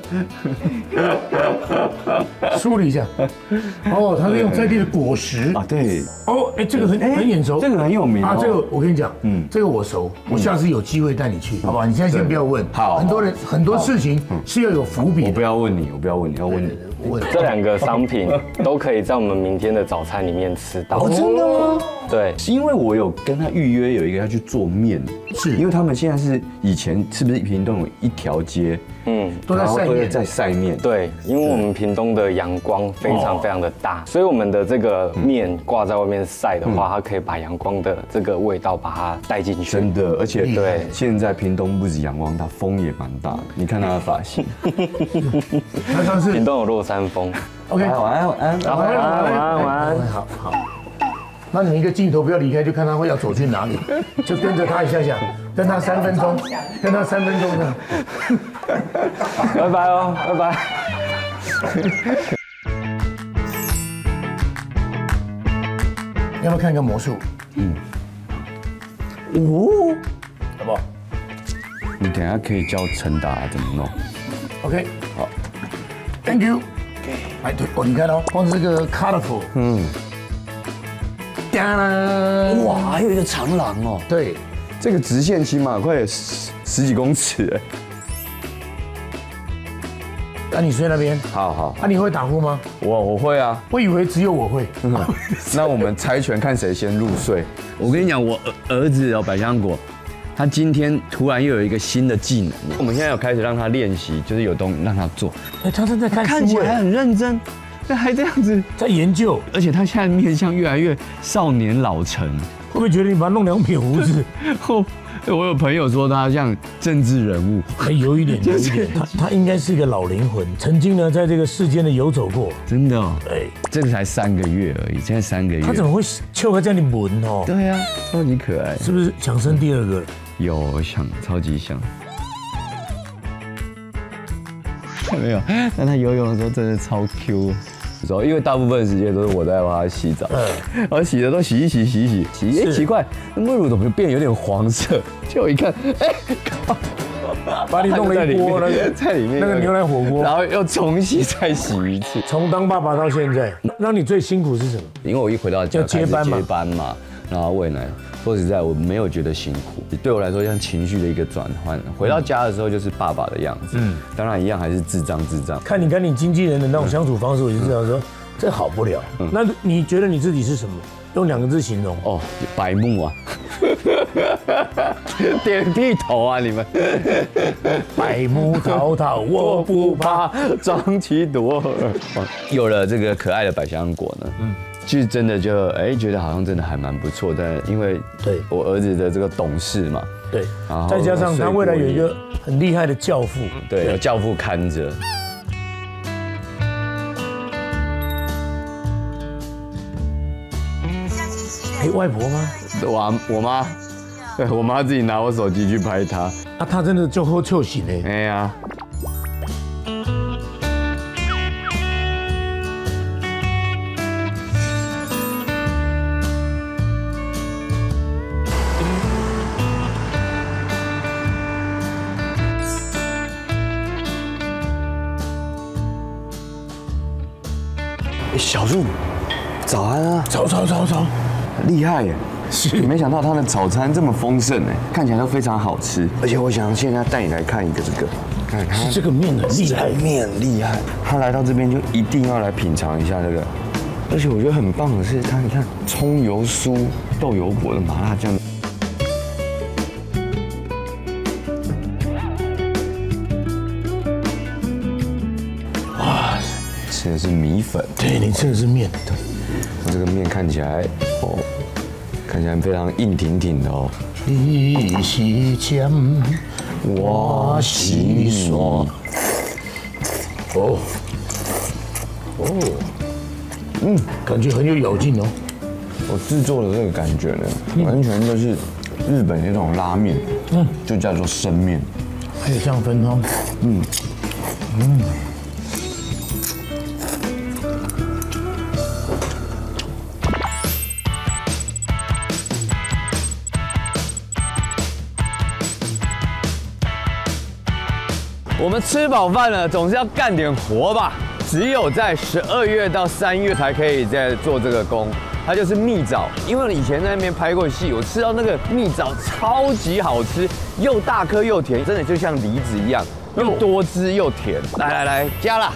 梳理一下。哦，它是用在地的果实啊，对。 哦，哎，这个很很眼熟， 这个很有名啊。这个我跟你讲，嗯，这个我熟，我下次有机会带你去，好不好？你现在先不要问。 好， 很多人很多事情是要有伏笔。 我不要问你，我不要问你，要问你。 这两个商品都可以在我们明天的早餐里面吃到。 哦，真的吗？ 对， 是因为我有跟他预约，有一个要去做面，是因为他们现在是以前是不是屏东有一条街， 嗯， 都在晒面， 在晒面。 对，因为我们屏东的阳光非常非常的大，所以我们的这个面挂在外面晒的话，它可以把阳光的这个味道把它带进去。 真的，而且对， 现在屏东不止阳光大，风也蛮大的。你看他的发型， 他上次屏东有落山风。 OK， 晚安晚安晚安晚安晚安， 好好。那你们一个镜头不要离开，就看他会要走去哪里，就跟着他一下下，跟他三分钟，跟他三分钟这样。 拜拜哦，拜拜。 要不要看一个魔术？嗯。哦，好不好？ 你等下可以教陈达怎么弄。 OK， 好 ，Thank you。哎，对，哦，你看哦，光是这个 colorful， 嗯。 哇，还有一个长廊哦。 对， 这个直线起码快有十十几公尺哎。 那你睡那边。 好好。 那你会打呼吗？ 我我会啊。 我以为只有我会。 那我们猜拳看谁先入睡。我跟你讲，我儿子哦，百香果，他今天突然又有一个新的技能。我们现在有开始让他练习，就是有东西让他做。 哎，他正在看书， 看起来很认真。那还这样子在研究， 而且他现在面相越来越少年老成， 会不会觉得你把他弄两撇胡子？ 我有朋友说他像政治人物， 还有一点，有一点，他他应该是一个老灵魂，曾经呢在这个世间的游走过。 真的哦， 哎， 这个才三个月而已，现在三个月， 他怎么会就会这样的闻哦？ 对啊，超级可爱， 是不是想生第二个？ 有想，超级想。没有，但他游泳的时候真的超 Q。因为大部分时间都是我在帮他洗澡，然后洗的都洗一洗洗一洗洗，哎奇怪，那沐浴乳怎么变有点黄色？结果一看，哎靠！ 把你弄了一锅那个在里面那个牛奶火锅， 然后又重洗再洗一次。 从当爸爸到现在，那你最辛苦是什么？ 因为我一回到家要接班嘛， 接班嘛，然后喂奶。说实在，我没有觉得辛苦，对我来说像情绪的一个转换。回到家的时候就是爸爸的样子，嗯，当然一样还是智障智障。 看你跟你经纪人的那种相处方式，我就知道说这好不了。那你觉得你自己是什么？用两个字形容？ 哦，白目啊，点屁头啊你们！ 百目滔滔我不怕， 张其朵。有了这个可爱的百香果呢，嗯。就真的就哎，觉得好像真的还蛮不错，但因为对我儿子的这个懂事嘛， 对，再加上他未来有一个很厉害的教父， 对，有教父看着。 哎，外婆吗？ 我我妈，对我妈自己拿我手机去拍他， 啊，他真的就喝酒醒嘞， 哎呀。小树，早安啊！ 早早早早， 厉害耶！是，没想到他的早餐这么丰盛哎，看起来都非常好吃。而且我想现在带你来看一个这个，看看这个面很厉害， 面很厉害。他来到这边就一定要来品尝一下这个，而且我觉得很棒的是，他你看葱油酥、豆油果的麻辣酱。吃的是米粉， 对你吃的是面，对， 这个面看起来哦，看起来非常硬挺挺的哦。 你是江，我是山。哦，哦，嗯，感觉很有咬劲哦。 我制作的这个感觉呢，完全就是日本那种拉面，嗯，就叫做生面， 还有这样分哦，嗯，嗯。 我们吃饱饭了，总是要干点活吧。只有在十二月到三月才可以再做这个工，它就是蜜枣。因为以前在那边拍过戏，我吃到那个蜜枣超级好吃，又大颗又甜，真的就像梨子一样，又多汁又甜。来来来，加啦！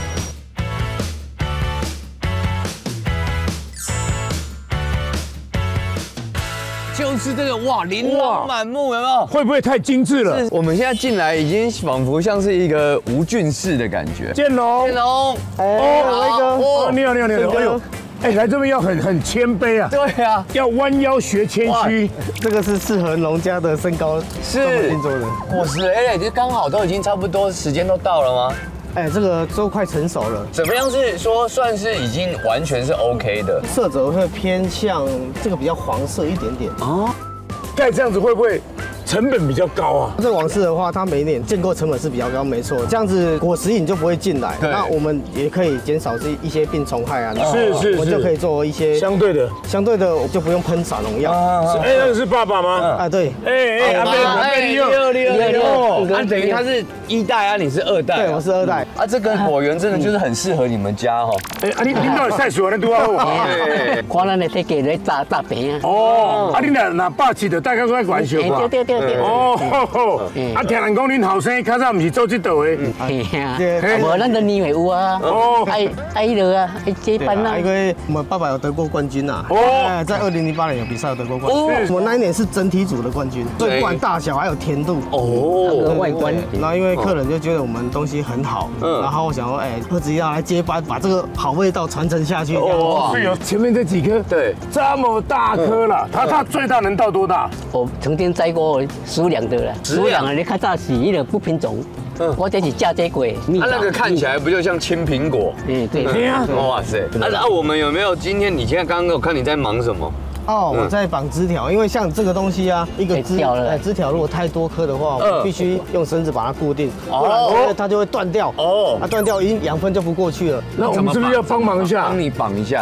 就是这个哇，琳琅满目，有没有？ 会不会太精致了？ 我们现在进来已经仿佛像是一个吴郡市的感觉。 建龙， 建龙， 哎，那个，哦，你好，你好，你好，哎呦，哎，来这边要很很谦卑啊。 对啊， 要弯腰学谦虚。 这个是适合农家的身高， 是做的。 果实，哎，这刚好都已经差不多时间都到了吗？ 哎，这个都快成熟了。 怎么样是说算是已经完全是 OK 的？ 色泽会偏向这个比较黄色一点点哦。盖这样子会不会成本比较高啊？ 这王室的话，它每年建构成本是比较高，没错。这样子果实瘾就不会进来，那我们也可以减少这一些病虫害啊。 是是是， 我们就可以做一些相对的， 相对的就不用喷洒农药。 哎，那个是爸爸吗？ 啊，对。 哎哎，阿贝阿贝利二利二利二，啊，等于他是一代啊，你是二代。 对，我是二代。 啊，这个果园真的就是很适合你们家哦。 哎，啊，你你到底晒熟了多好？ 看咱的设计来炸炸饼啊。 哦，啊，你若若霸气的，大概说关系吧。 对对对对。 哦。啊，听人讲恁后生较早唔是做这道的， 嘿啊，无咱的年会有啊，哦，爱爱迄个啊，爱接班啊。 因为我们爸爸有得过冠军呐，哦，在二零零八年有比赛有得过冠军，我那一年是整体组的冠军，所以不管大小还有甜度， 哦，外观。 然后因为客人就觉得我们东西很好，然后我想说，哎，儿子要来接班，把这个好味道传承下去。 哇，是有前面这几颗，对，这么大颗了，它它最大能到多大？ 我曾经摘过数量的。数量啊，你较早是迄个不品种，我这是嫁接过。 它那个看起来不就像青苹果？ 嗯，对。 对啊。 哇塞！啊啊，我们有没有今天？你现在刚刚我看你在忙什么？ 哦，我在绑枝条，因为像这个东西啊，一个枝呃枝条如果太多颗的话，我必须用绳子把它固定，不然它就会断掉。哦，它断掉，已经养分就不过去了。 那我们是不是要帮忙一下？ 帮你绑一下。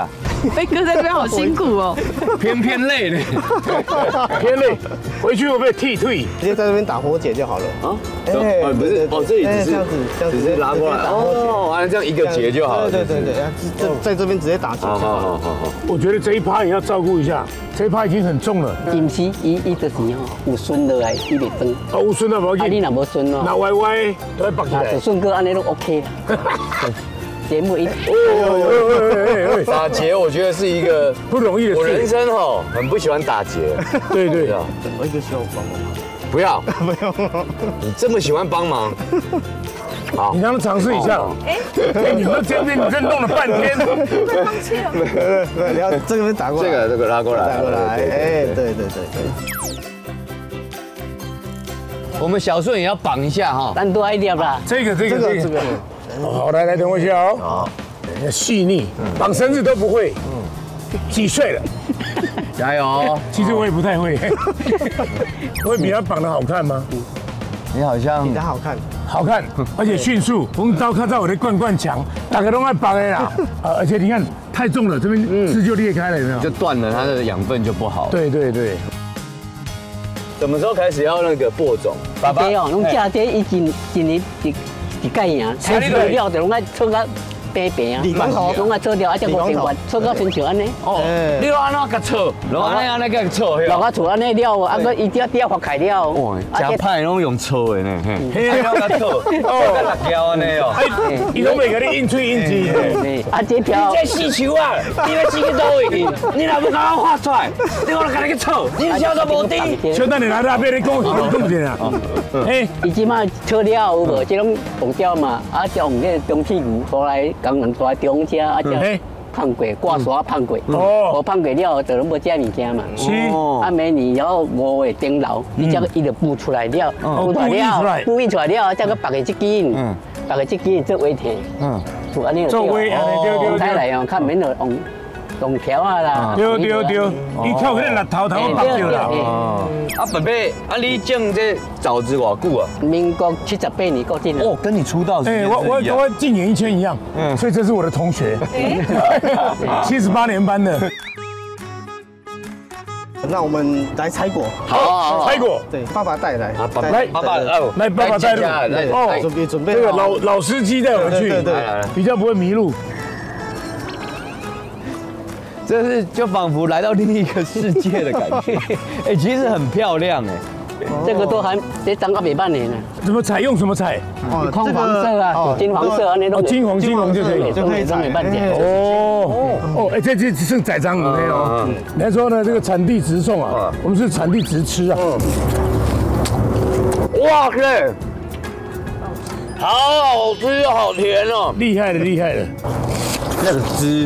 飞哥在这边好辛苦哦， 偏偏累呢， 偏累，回去会不会剃退？ 直接在这边打火结就好了啊。 哎，不是，哦，这里只是这样子，这样子只是拉过来，哦，完了这样一个结就好了。 对对对对，这在这边直接打结就好了。好好好。 我觉得这一趴也要照顾一下，这一趴已经很重了。 毋是，伊伊就是吼有孙落来，伊袂转。 哦，有孙啊，无啊，你若无孙哦， 那歪歪都要绑起来。 子孙哥安尼都 OK 啦。节目一哦，打结我觉得是一个不容易的事。 我人生哈很不喜欢打结。 对对啊， 我一个需要帮忙吗？ 不要， 不用。 你这么喜欢帮忙， 好，你让他尝试一下。哎，哎，你们今天你这弄了半天， 快放弃了。 对，你要这边打过来， 这个这个拉过来， 打过来。哎，对对对对。 我们小顺也要绑一下哈， 单独一点啦。 这个这个这个。好，来来，等我一下哦。好，要细腻，绑绳子都不会。嗯，几岁了？ 加油！ 其实我也不太会。会比他绑的好看吗？ 你好像比他好看， 好看，而且迅速。风刀看到我的罐罐强，大家都爱绑的啦。啊，而且你看太重了，这边丝就裂开了，有没有？ 就断了，它的养分就不好。 对对对。 什么时候开始要那个播种？ 爸爸哦，拢嫁这一斤一年一一盖呀，采收了就拢爱做到平平啊，拢爱做了，啊，才五千块，做到亲像安尼。 哦，你要安怎甲做？落安尼安尼甲做， 落啊厝安尼了，啊个伊只只发开了。 哇，真歹拢用搓的呢，嘿，了甲搓，哦，辣椒安尼哦。 哎，伊拢袂甲你应喙应舌。 啊，这条。 你这死球啊！你要死去倒位去？你若不甲我画出来，你我甲你去搓，你笑都无滴。 小等你来那边你讲讲讲一下。 哎，伊即马搓了有无？这种红椒嘛，啊，将那中屁股过来。工人带中车，啊，才放过挂刷放过，无放过了就拢无食物件嘛。 是， 啊，明年然后五月顶楼，伊才伊就布出来了，布出来了，布印出来了，再个白个这根，白个这根做围田，嗯，做安尼做围安尼对对对。 再来哦，看免了用用条啊啦。 对对对，伊靠迄个辣头头绑着啦。 啊，伯伯，啊，你种这枣子偌久啊？ 民国七十八年过境哦，跟你出道时间我我跟我进演艺圈一样，嗯，所以这是我的同学，七十八年班的。 那我们来采果， 好，采果， 对，爸爸带来， 来， 爸爸哦， 来，爸爸带路， 哦，准备准备， 这个老老司机带我去， 对对， 比较不会迷路。 这是就仿佛来到另一个世界的感觉，哎，其实很漂亮哎， 这个都还这长到没半年了。 怎么采？用什么采？ 空黄色啊，金黄色啊，那种金黄金黄就可以， 就可以采半点。 哦哦，哎，这这只剩栽赃没有？来说呢，这个产地直送啊，我们是产地直吃啊。 哇塞，好好吃又好甜哦， 厉害了厉害了， 那个汁。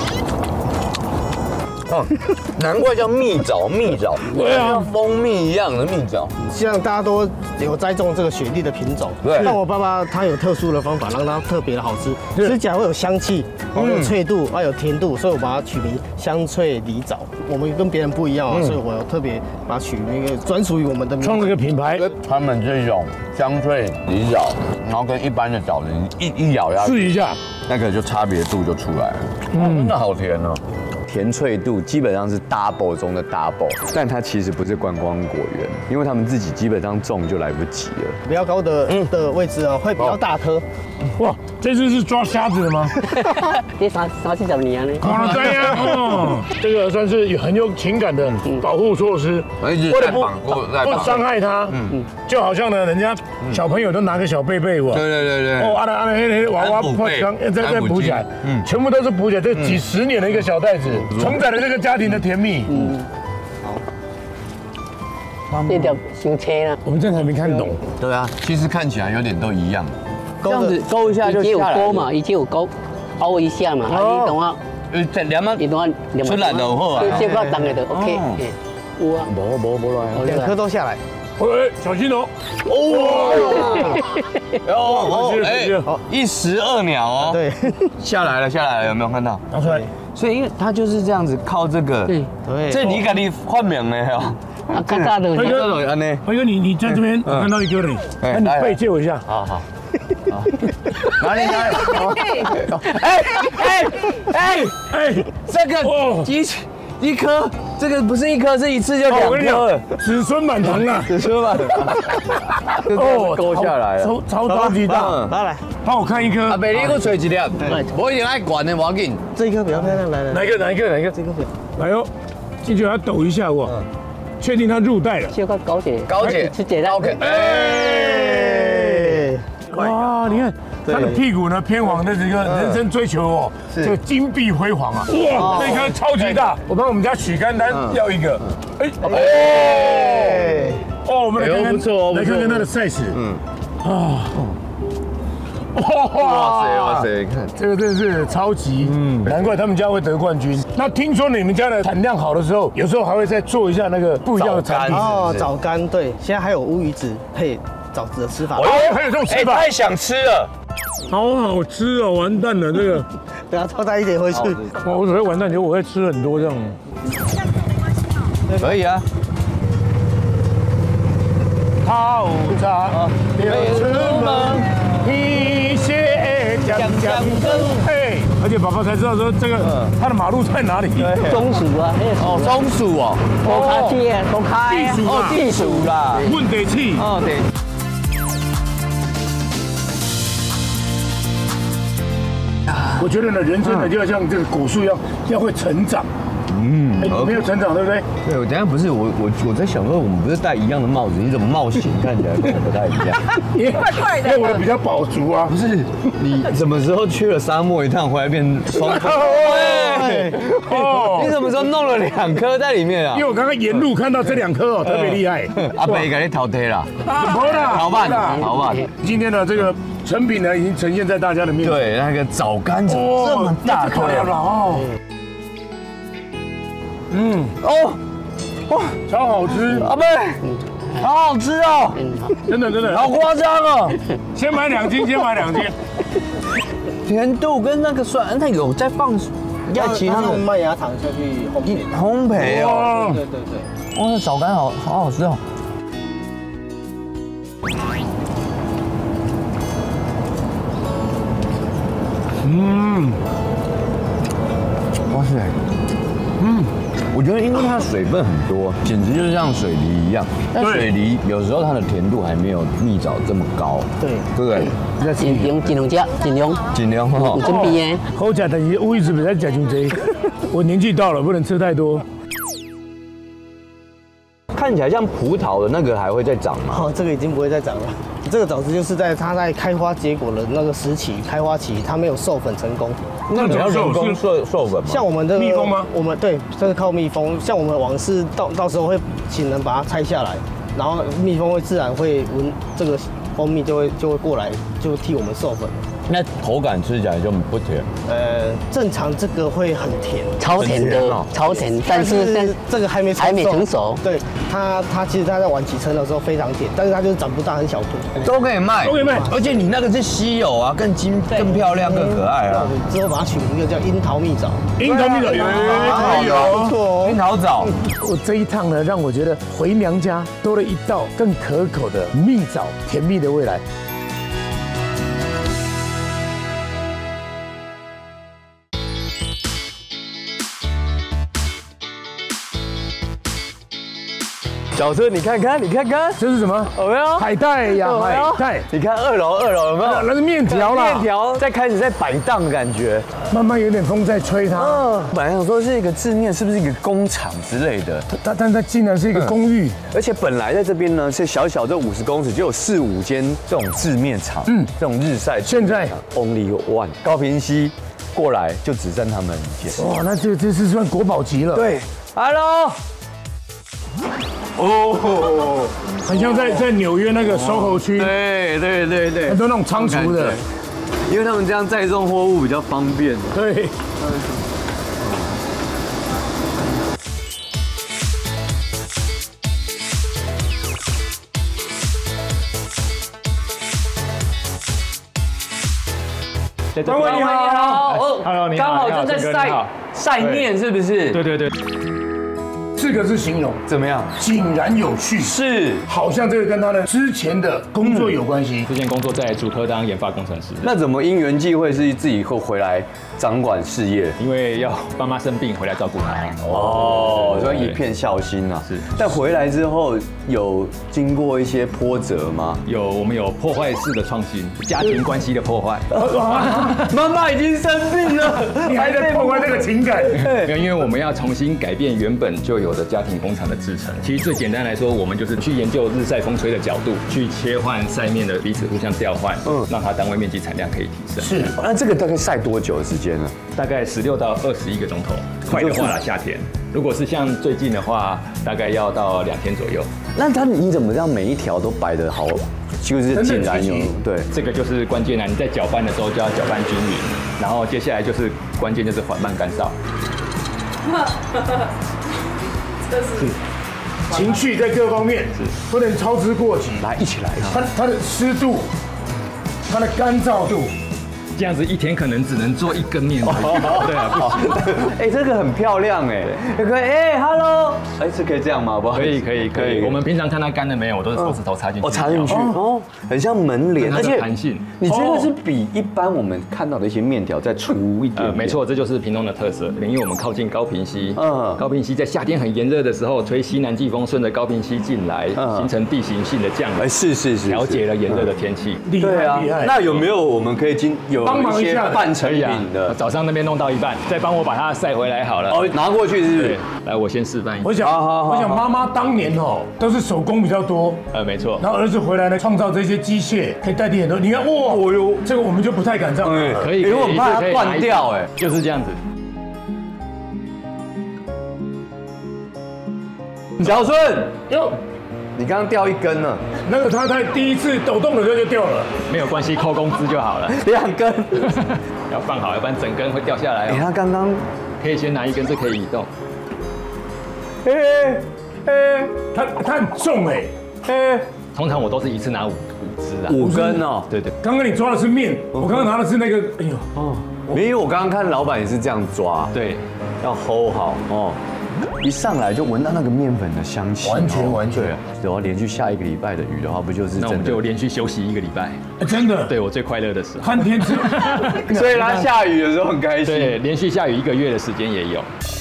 哦，难怪叫蜜枣，蜜枣，对啊，像蜂蜜一样的蜜枣。 像大家都有栽种这个雪莉的品种，对。但我爸爸他有特殊的方法，让它特别的好吃，吃起来会有香气，有脆度，还有甜度，所以我把它取名香脆梨枣。我们跟别人不一样啊，所以我特别把它取那个专属于我们的， 创了个品牌。 他们这种香脆梨枣，然后跟一般的枣子一一咬下去， 试一下， 那个就差别度就出来了。嗯，真的好甜哦。甜脆度基本上是 double 中的 double， 但它其实不是观光果园，因为他们自己基本上种就来不及了。 比较高的的位置啊，会比较大颗。 哇，这次是抓虾子的吗？ 这三三四十年了。 啊，对呀，哦，这个算是很有情感的保护措施， 为了不不伤害它。嗯，就好像呢，人家小朋友都拿个小贝贝，我。对对对对。 哦，阿拉阿拉那那娃娃刚再再补起来，嗯，全部都是补起来，这几十年的一个小袋子。承载了这个家庭的甜蜜。嗯， 好。这条新车呢？ 我们这还没看懂。 对啊，其实看起来有点都一样。这样子勾一下就下来。 以前有勾嘛，以前有勾，凹一下嘛。啊，你懂啊？ 呃，再两啊， 你懂啊？ 出来就好啊。 这个当个的 OK。 有啊。无无无来，两颗都下来。 喂，小心哦！ 哦，哦，哎，一石二鸟哦。对，下来了，下来了，有没有看到？ 拿出来。 所以，因为他就是这样子靠这个。对对。这你给你换名了哟。 啊，看到的。 辉哥，安呢？辉哥，你你在这边看到一个人，哎，你背借我一下。 好好。 哪里哪里？哎哎哎哎，这个一一颗，这个不是一颗，是一次就两颗了， 子孙满堂啊！ 子孙满堂，哦，勾下来了， 超超超级大， 来来， 帮我看一颗。 阿伯，你给我吹一粒，我一定爱管的，不要紧。 这一颗比较漂亮，来来。 哪一个？哪一个？哪一个？ 这个比较。 来哟，进去要抖一下我，确定它入袋了。 这个高姐， 高姐是姐的。 OK。 哎，哇，你看。它的屁股呢偏黄的这个人生追求哦，这个金碧辉煌啊！哇，这颗超级大，我帮我们家许干丹要一个。哎哎，哦，我们来看看，来看看它的 size。嗯，啊，哇塞哇塞，看这个真的是超级，嗯，难怪他们家会得冠军。那听说你们家的产量好的时候，有时候还会再做一下那个不一样的产品哦，枣干对，现在还有乌鱼子配枣子的吃法。 哦，还有这种吃法， 太想吃了。 好好吃哦，完蛋了这个， 等下多带一点回去。 我我准备完蛋，结果我会吃很多这样。 可以啊。 套餐别出门，一些酱酱羹。嘿，而且宝宝才知道说这个它的马路在哪里。 松鼠啊， 哦，松鼠哦， 高卡街，高卡地鼠哦，地鼠啦， 问得起。 哦对。 我觉得呢，人生呢就要像这个果树一样，要会成长。嗯，哎，没有成长，对不对？ 对，我等下不是我我我在想说，我们不是戴一样的帽子，你怎么帽型看起来跟我不太一样？ 你怪怪的，因为我的比较饱足啊。 不是，你什么时候去了沙漠一趟回来变双？对，哦，你什么时候弄了两颗在里面啊？ 因为我刚刚沿路看到这两颗哦，特别厉害。 阿北给你淘汰了， 不啦， 好办，好办。 今天的这个成品呢，已经呈现在大家的面前。 对，那个枣干怎么这么大颗了哦？ 嗯， 哦， 哇，超好吃， 阿贝，好好吃哦， 真的真的， 好夸张哦！ 先买两斤，先买两斤。 甜度跟那个酸，那有在放， 要其他用麦芽糖下去烘焙， 烘焙哦， 对对对， 哇，枣干好好好吃哦。嗯，哇塞，嗯。我觉得因为它的水分很多，简直就是像水梨一样。但水梨有时候它的甜度还没有蜜枣这么高。 对， 对不对？ 尽量尽量吃，尽量尽量哈。 有准备的。 好吃，但是我一直不在吃伤济。我年纪到了，不能吃太多。 看起来像葡萄的那个还会再长吗？ 哦，这个已经不会再长了。这个枣子就是在它在开花结果的那个时期，开花期它没有授粉成功。 那你要人工授授粉吗？ 像我们这个蜜蜂吗？ 我们对，这是靠蜜蜂。像我们往事到到时候会请人把它拆下来，然后蜜蜂会自然会闻这个蜂蜜，就会就会过来，就会替我们授粉。 那口感吃起来就不甜。 呃，正常这个会很甜， 超甜的，超甜，但是但这个还没还没成熟。 对，它它其实它在晚期成的时候非常甜，但是它就是长不大，很小颗， 都可以卖， 都可以卖。 而且你那个是稀有啊，更精、更漂亮、更可爱啊。 之后把它取名一个叫樱桃蜜枣。 樱桃蜜枣有有不错哦， 樱桃枣。 我这一趟呢，让我觉得回娘家多了一道更可口的蜜枣，甜蜜的未来。 小车，你看看，你看看， 这是什么？ 有没有海带呀？海带， 你看二楼，二楼有没有？ 那是面条啦， 面条在开始在摆档的感觉， 慢慢有点风在吹它。 嗯，本来想说是一个字面，是不是一个工厂之类的？ 它但它竟然是一个公寓， 而且本来在这边呢是小小这五十公尺就有四五间这种字面厂，嗯，这种日晒。 现在 only one 高屏溪过来就只剩他们一间。 哇，那这这是算国宝级了。 对 ，Hello。 哦，很像在在纽约那个 S O H O 区， 对对对对， 很多那种仓储的， 因为他们这样载重货物比较方便。 对。 关伟你好， 哦 ，Hello， 你好， 刚好正在晒晒面是不是？ 对对对。 四个字形容怎么样？ 井然有序， 是， 好像这个跟他的之前的工作有关系。 之前工作在主科当研发工程师。 那怎么因缘际会是自己会回来掌管事业？ 因为要爸妈生病回来照顾他。 哦，所以一片孝心啊。是。但回来之后有经过一些波折吗？ 有，我们有破坏式的创新，家庭关系的破坏。 妈妈已经生病了， 你还在破坏这个情感？ 没有，因为我们要重新改变原本就有的家庭工厂的制程。其实最简单来说，我们就是去研究日晒风吹的角度，去切换晒面的彼此互相调换，嗯，让它单位面积产量可以提升。 是，那这个大概晒多久的时间呢？ 大概十六到二十一个钟头。快的话啦，夏天；如果是像最近的话，大概要到两天左右。 那它你怎么让每一条都摆得好？就是井然有序，对， 这个就是关键啊！你在搅拌的时候就要搅拌均匀，然后接下来就是关键就是缓慢干燥。 这是情绪在各方面不能操之过急。 来，一起来。 它它的湿度，它的干燥度。 这样子一天可能只能做一根面回去，对啊，不行。 哎，这个很漂亮哎，可以哎 ，Hello， 哎，是可以这样吗？ 可以可以可以。我们平常看它干了没有，我都是手指头插进去。 哦，插进去哦，很像门帘， 而且弹性。 你这个是比一般我们看到的一些面条再粗一点。 没错，这就是屏东的特色，因为我们靠近高屏溪，嗯，高屏溪在夏天很炎热的时候，吹西南季风顺着高屏溪进来，形成地形性的降雨。 哎，是是是， 调节了炎热的天气。 对啊， 那有没有我们可以经有？ 帮忙一下， 半成品的， 早上那边弄到一半，再帮我把它晒回来好了。 哦，拿过去是不是？ 来，我先示范一下。 我想，我想妈妈当年哦都是手工比较多， 呃，没错。 然后儿子回来呢，创造这些机械可以代替很多。你看，哇，哦哟，这个我们就不太敢这样。 可以， 因为我怕它断掉，哎， 就是这样子。 小顺，哟。你刚刚掉一根了， 那个他在第一次抖动的时候就掉了， 没有关系，扣工资就好了。 两根要放好，要不然整根会掉下来。 哎，他刚刚可以先拿一根是可以移动。 哎哎，他他很重哎， 哎，通常我都是一次拿五五支啊， 五根哦。 对对， 刚刚你抓的是面，我刚刚拿的是那个，哎呦哦，没有，我刚刚看老板也是这样抓， 对， 要 hold 好哦。一上来就闻到那个面粉的香气， 完全完全。 然后连续下一个礼拜的雨的话，不就是那我们就连续休息一个礼拜？ 真的， 对我最快乐的时候。 看天吃， 所以他下雨的时候很开心。 对，连续下雨一个月的时间也有。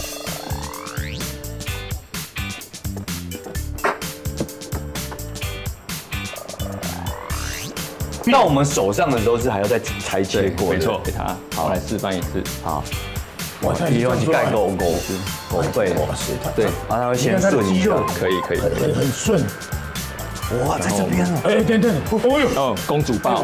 到我们手上的时候是还要再裁切过， 没错。给他，好，来示范一次， 好。哇，以后去盖狗狗狗背，对，然后它会先顺一下， 可以可以， 很很顺。 哇，在这边啊！ 哎，等等，哦呦， 哦，公主抱。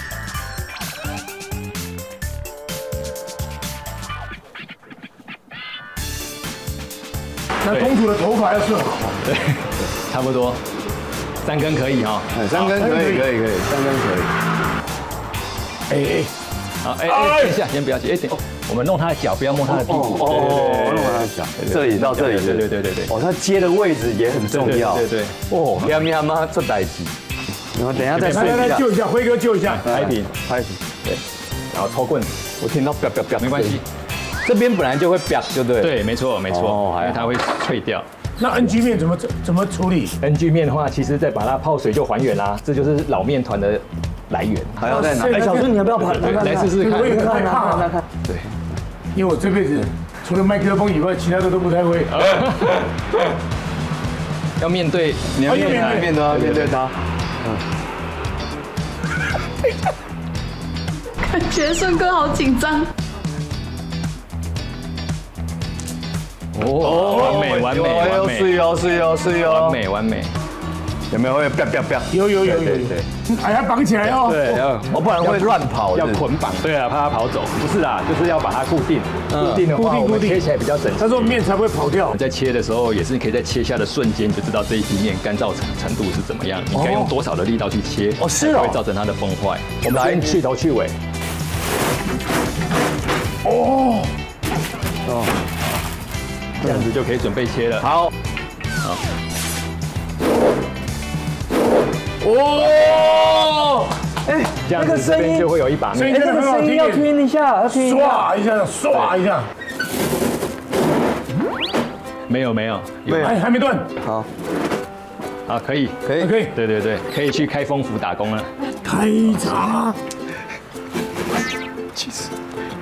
那公主的头发要顺好。 对，差不多，三根可以哈， 三根可以可以可以，三根可以。 哎哎。 好，哎哎，等一下，先不要急，哎等，我们弄他的脚，不要摸他的屁股。 哦，弄他的脚，这里到这里， 对对对对对。 哦，他接的位置也很重要。 对对。 哦，喵喵妈出代志。然后等一下再睡一下。 来来救一下，辉哥救一下， 拍平， 拍平。 对。然后抽棍子， 我听到啪啪啪， 没关系。 这边本来就会啪，就对。 对，没错没错，因为它会脆掉。 那 N G 面怎么怎么处理 ？N G 面的话，其实再把它泡水就还原啦，这就是老面团的来源。 还要再拿？哎，小孙你要不要跑？ 来试试看。 我也很害怕，看看。 对， 因为我这辈子除了麦克风以外，其他的都不太会。 要面对， 你要面对面对面对他。嗯。 感觉顺哥好紧张。 哦，完美完美完美， 是哦是哦是哦， 完美完美。有没有会啪啪啪？ 有有有有有。哎呀，绑起来哦。 对，要， 我不然会乱跑。 要捆绑。对啊，怕它跑走。不是啦，就是要把它固定。固定的话，我们切起来比较整齐。 他说面才不会跑掉。 在切的时候，也是可以在切下的瞬间就知道这一批面干燥程程度是怎么样，你该用多少的力道去切， 哦是哦， 会造成它的崩坏。我们先去头去尾。 哦。 哦。这样子就可以准备切了。 好。 好。 哦， 哎，这样子这边就会有一把面， 声音真的很好听， 要听一下，要听一下， 唰一下，唰一下。 没有没有， 没有，还还没断。 好， 好，可以可以可以， 对对对，可以去开封府打工了。 开茶。 其实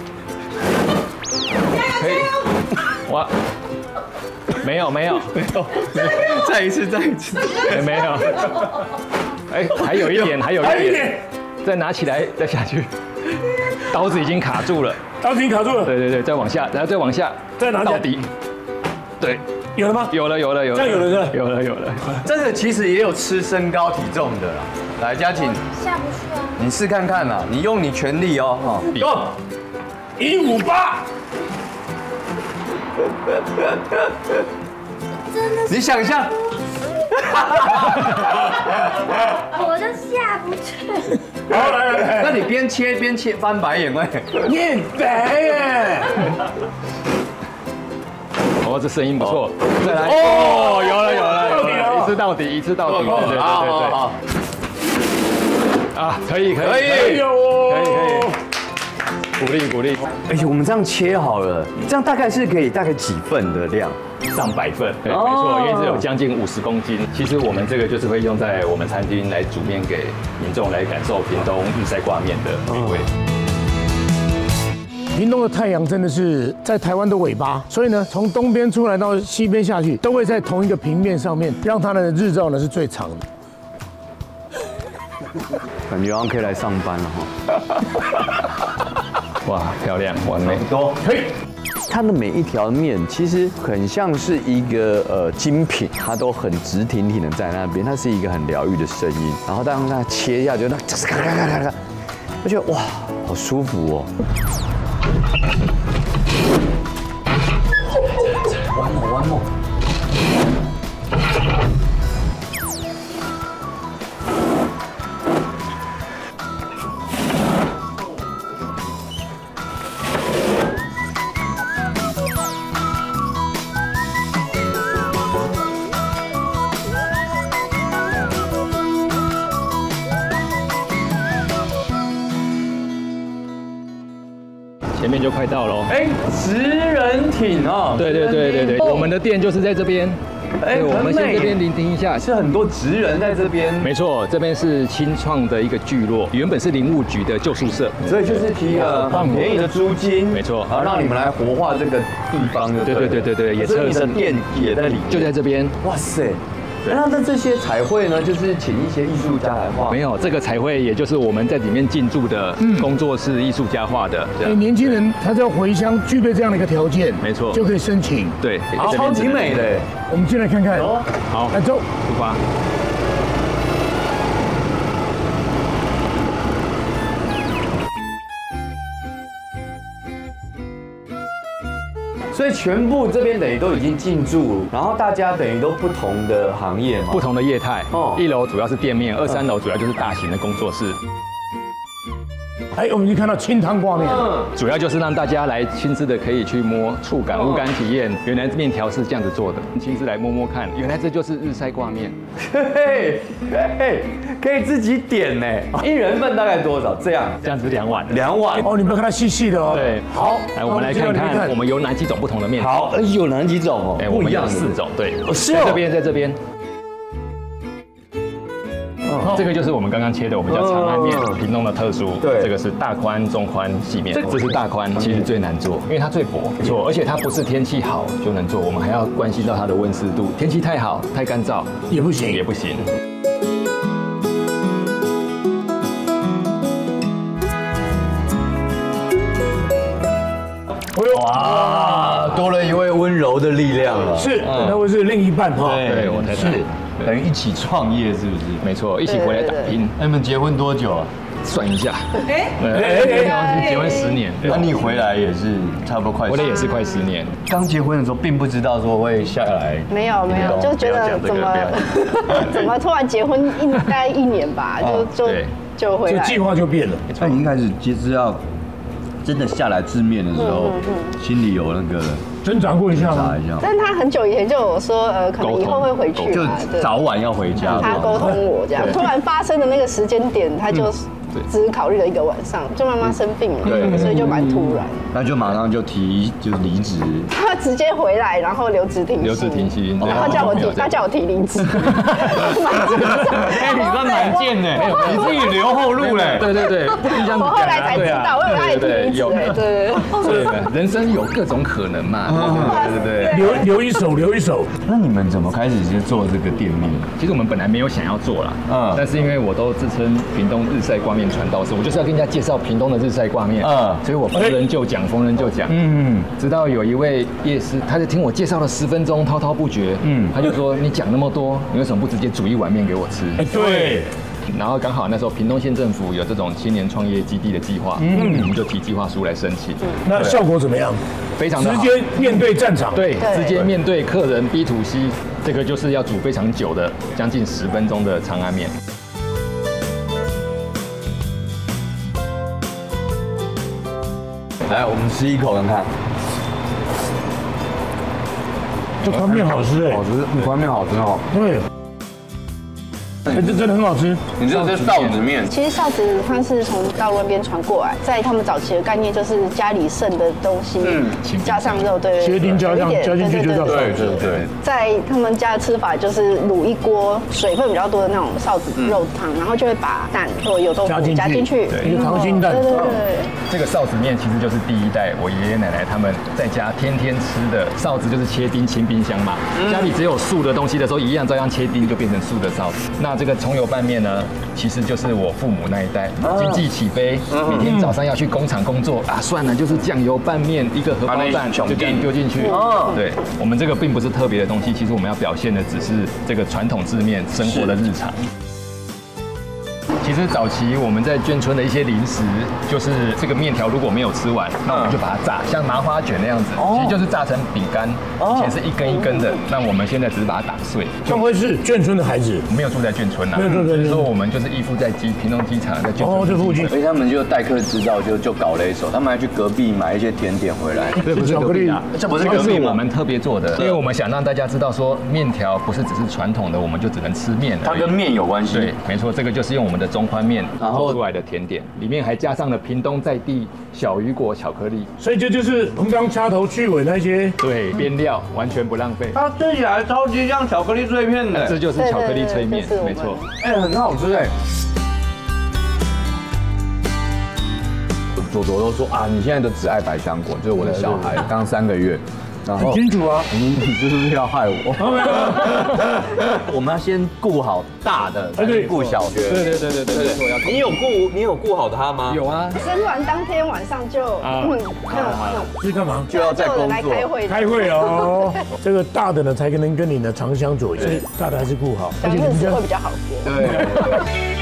可以，哇，没有没有没有， 再一次再一次， 没有，哎，还有一点，还有一点，再拿起来，再下去，刀子已经卡住了， 刀子已经卡住了， 对对对，再往下，然后再往下， 再拿到底，对， 有了吗？ 有了有了有了， 这样有了是吧？ 有了有了， 这个其实也有吃身高体重的啦。来，嘉晴， 下不去啊。 你试看看啦，你用你全力哦，哈， 用一五八。 真的是。 你想象。 我就下不去。 好，来来来， 那你边切边切翻白眼喂， 你很白耶。 哦，这声音不错，再来， 哦， 有了有了有了，一次到底，一次到底，对对对对对。啊，可以可以可以，可以可以，鼓励鼓励。 而且我们这样切好了，这样大概是可以大概几份的量？ 上百份，对，没错，因为这有将近五十公斤。其实我们这个就是会用在我们餐厅来煮面给民众来感受屏东日晒挂面的美味。 屏东的太阳真的是在台湾的尾巴，所以呢，从东边出来到西边下去，都会在同一个平面上面，让它的日照呢是最长的。 感觉好像可以来上班了哈！哇，漂亮，完美， 多可以。 它的每一条面其实很像是一个呃精品，它都很直挺挺的在那边，它是一个很疗愈的声音。然后当它切下去，那咔咔咔咔咔，我觉得哇，好舒服哦。完了完了。 前面就快到了哦。 哎，职人艇哦。 对对对对对，我们的店就是在这边。 哎， 我们先这边聆听一下， 是很多职人在这边。 没错，这边是新创的一个聚落，原本是林务局的旧宿舍， 所以就是提了很便宜的租金， 没错， 然后让你们来活化这个地方的。 对对对对对，也测试店也在里面， 就在这边。 哇塞！那那这些彩绘呢，就是请一些艺术家来画。 没有，这个彩绘也就是我们在里面进驻的工作室艺术家画的。 哎，年轻人他在回乡具备这样的一个条件， 没错， 就可以申请。 对， 好， 超级美的。 我们进来看看。 好， 来走， 出发。 所以全部这边等于都已经进驻，然后大家等于都不同的行业嘛， 不同的业态。哦，一楼主要是店面，二三楼主要就是大型的工作室。 哎，我们已经看到清汤挂面， 嗯，主要就是让大家来亲自的可以去摸、触感、无感体验。原来面条是这样子做的，亲自来摸摸看，原来这就是日晒挂面。 嘿，嘿，可以自己点呢，一人份大概多少？这样， 这样子两碗， 两碗。 哦，你们看它细细的哦。 对， 好， 来我们来看看我们有哪几种不同的面条。 好，有哪几种哦？ 哎，我们有四种，对， 是在这边，在这边。这个就是我们刚刚切的，我们叫长安面，屏东的特殊。对，这个是大宽、中宽、细面。这是大宽，其实最难做，因为它最薄。没错，而且它不是天气好就能做，我们还要关系到它的温湿度。天气太好、太干燥也不行， 也不行。 哇，多了一位温柔的力量了。 是，那位是另一半哈。 对，我太太。 等于一起创业是不是？ 没错，一起回来打拼。 那你们结婚多久啊？ 算一下，哎哎， 结婚十年。 那你回来也是差不多快， 回来也是快十年。 刚结婚的时候并不知道说会下来。 没有没有，就觉得怎么怎么突然结婚一大概一年吧，就就就回来， 就计划就变了。 那你一开始其实要真的下来制面的时候，心里有那个。 挣扎过一下吗？ 但他很久以前就有说，呃，可能以后会回去， 就早晚要回家。 他沟通我这样，突然发生的那个时间点，他就只考虑了一个晚上，就妈妈生病了，所以就蛮突然。 那就马上就提就是离职。 他直接回来，然后留职停薪。 留职停薪， 他叫我提，他叫我提离职。 哎，你算蛮贱的，你自己留后路嘞。 对对对，不能这样子讲。 我后来才知道，我以为他也提离职。对对对，人生有各种可能嘛。对对对， 留留一手，留一手。 那你们怎么开始就做这个店面？ 其实我们本来没有想要做啦，嗯，但是因为我都自称屏东日晒挂面传道师，我就是要跟人家介绍屏东的日晒挂面，嗯，所以我逢人就讲，逢人就讲，嗯，直到有一位夜师，他就听我介绍了十分钟，滔滔不绝，嗯，他就说你讲那么多，你为什么不直接煮一碗面给我吃？ 哎，对。 然后刚好那时候屏东县政府有这种青年创业基地的计划，嗯，我们就提计划书来申请。 那效果怎么样？ 非常的好， 直接面对战场， 对，直接面对客人 B to C， 这个就是要煮非常久的，将近十分钟的长安面。 来，我们吃一口看看。 这宽面好吃哎， 好吃，宽面好吃哦。 对。哎，这真的很好吃。 你这是臊子面。 其实臊子它是从大陆那边传过来，在他们早期的概念就是家里剩的东西，嗯，加上肉，对， 切丁加上加进去就叫臊子。对对。 在他们家的吃法就是卤一锅水分比较多的那种臊子肉汤，然后就会把蛋或油豆腐加进去， 一个溏心蛋。 对对对。 这个臊子面其实就是第一代我爷爷奶奶他们在家天天吃的臊子，就是切丁清冰箱嘛。家里只有素的东西的时候，一样照样切丁就变成素的臊子。那这个葱油拌面呢，其实就是我父母那一代经济起飞，每天早上要去工厂工作啊，算了，就是酱油拌面，一个荷包蛋就这样丢进去。对，我们这个并不是特别的东西，其实我们要表现的只是这个传统制面生活的日常。其实早期我们在眷村的一些零食，就是这个面条如果没有吃完，那我们就把它炸，像麻花卷那样子，其实就是炸成饼干，以前是一根一根的，那我们现在只是把它打碎。 上回是眷村的孩子， 没有住在眷村呐， 没有住在眷村， 所以说我们就是依附在机屏东机场，在眷村哦，这附近， 所以他们就代客之道，就就搞了一手，他们还去隔壁买一些甜点回来。 这不是巧克力啊，这不是隔壁我们特别做的，因为我们想让大家知道说，面条不是只是传统的，我们就只能吃面， 它跟面有关系。 对，没错，这个就是用我们的中宽面。做出来的甜点，里面还加上了屏东在地小雨果巧克力， 所以这就是我们刚掐头去尾那些对边料，完全不浪费。 它吃起来超级像巧克力脆片的， 这就是巧克力脆面，没错。 哎，很好吃哎。左左都说啊，你现在都只爱百香果，就是我的小孩，刚三个月。 很清楚啊， 你你是不是要害我？我们要先顾好大的，才能顾小的。 对对对对对对。 你有顾你有顾好他吗？ 有啊。 生完当天晚上就嗯， 去干嘛？ 就要在工作开会。 开会哦。这个大的呢，才能跟你呢长相左右，所以大的还是顾好， 而且日子会比较好过。 对。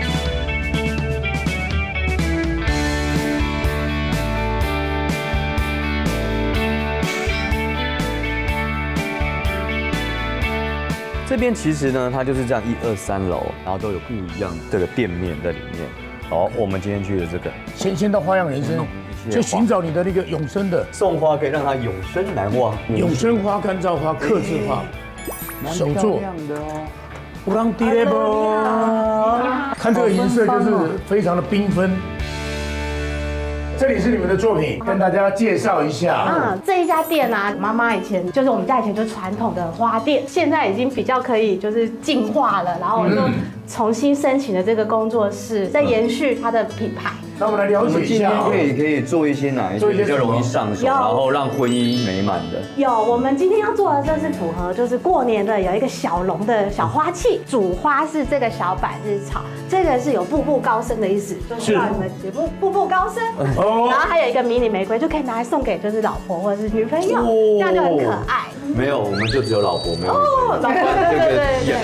这边其实呢，它就是这样一二三楼，然后都有不一样这个店面在里面。哦，我们今天去的这个， 先先到花样人生，就寻找你的那个永生的送花，可以让它永生难忘。 永生花、干燥花、客制化，手做的哦。乌朗迪雷波，看这个颜色就是非常的缤纷。这里是你们的作品，跟大家介绍一下。 嗯，这一家店啊，妈妈以前就是我们家以前就是传统的花店，现在已经比较可以就是进化了，然后我就重新申请了这个工作室，在延续它的品牌。 那我们来了解一下， 可以可以做一些哪一些比较容易上手，然后让婚姻美满的。 有，我们今天要做的这是符合就是过年的有一个小龙的小花器，主花是这个小百日草，这个是有步步高升的意思，就是让你们步步步高升。然后还有一个迷你玫瑰，就可以拿来送给就是老婆或者是女朋友，这样就很可爱。 没有，我们就只有老婆，没有女朋友。 老婆，对对对对。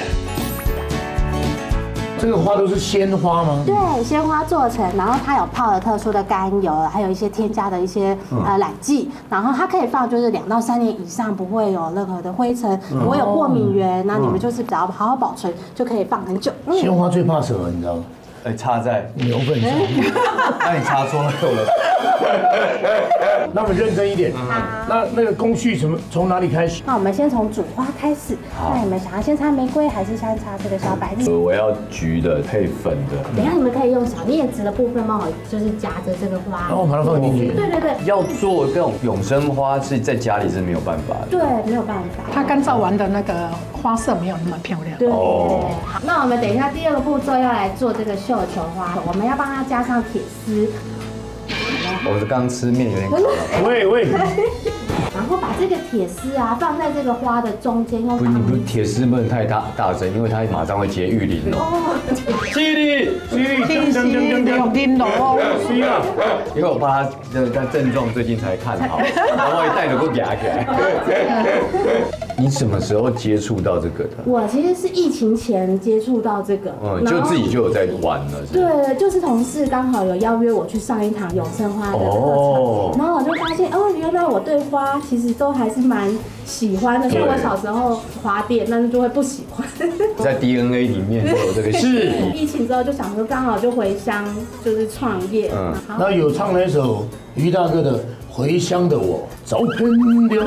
这个花都是鲜花吗？ 对，鲜花做成，然后它有泡了特殊的甘油，还有一些添加的一些呃染剂，然后它可以放就是两到三年以上，不会有任何的灰尘，不会有过敏源，那你们就是只要好好保存，就可以放很久。 鲜花最怕什么？你知道吗？ 哎，插在牛粪上。 那你插错了。 那我们认真一点。那那个工序从从哪里开始？ 那我们先从煮花开始。那你们想要先插玫瑰，还是先插这个小百合？ 我要橘的配粉的。 等一下你们可以用小镊子的部分帮我，就是夹着这个花， 然后把它放进去。 对对对。 要做这种永生花是在家里是没有办法的。 对，没有办法。 它干燥完的那个花色没有那么漂亮。 对。好，那我们等一下第二个步骤要来做这个绣球花，我们要帮它加上铁丝。 我是刚吃面有点渴。 喂喂。 然后把这个铁丝啊放在这个花的中间，用。 不，你不铁丝不能太大大声，因为它马上会结玉林哦。犀利， 犀利， 听犀利，有听懂哦。 是啊。 因为我怕他这个症状最近才看好，然后一带着给夹起来。你什么时候接触到这个的？ 我其实是疫情前接触到这个， 嗯，就自己就有在玩了。 对，就是同事刚好有邀约我去上一堂永生花的课程，然后我就发现，哦，原来我对花其实都还是蛮喜欢的。像我小时候花店，但是就会不喜欢。 在 D N A 里面就有这个是。 疫情之后就想说，刚好就回乡，就是创业。嗯， 那有唱那首于大哥的《回乡的我》，找朋友。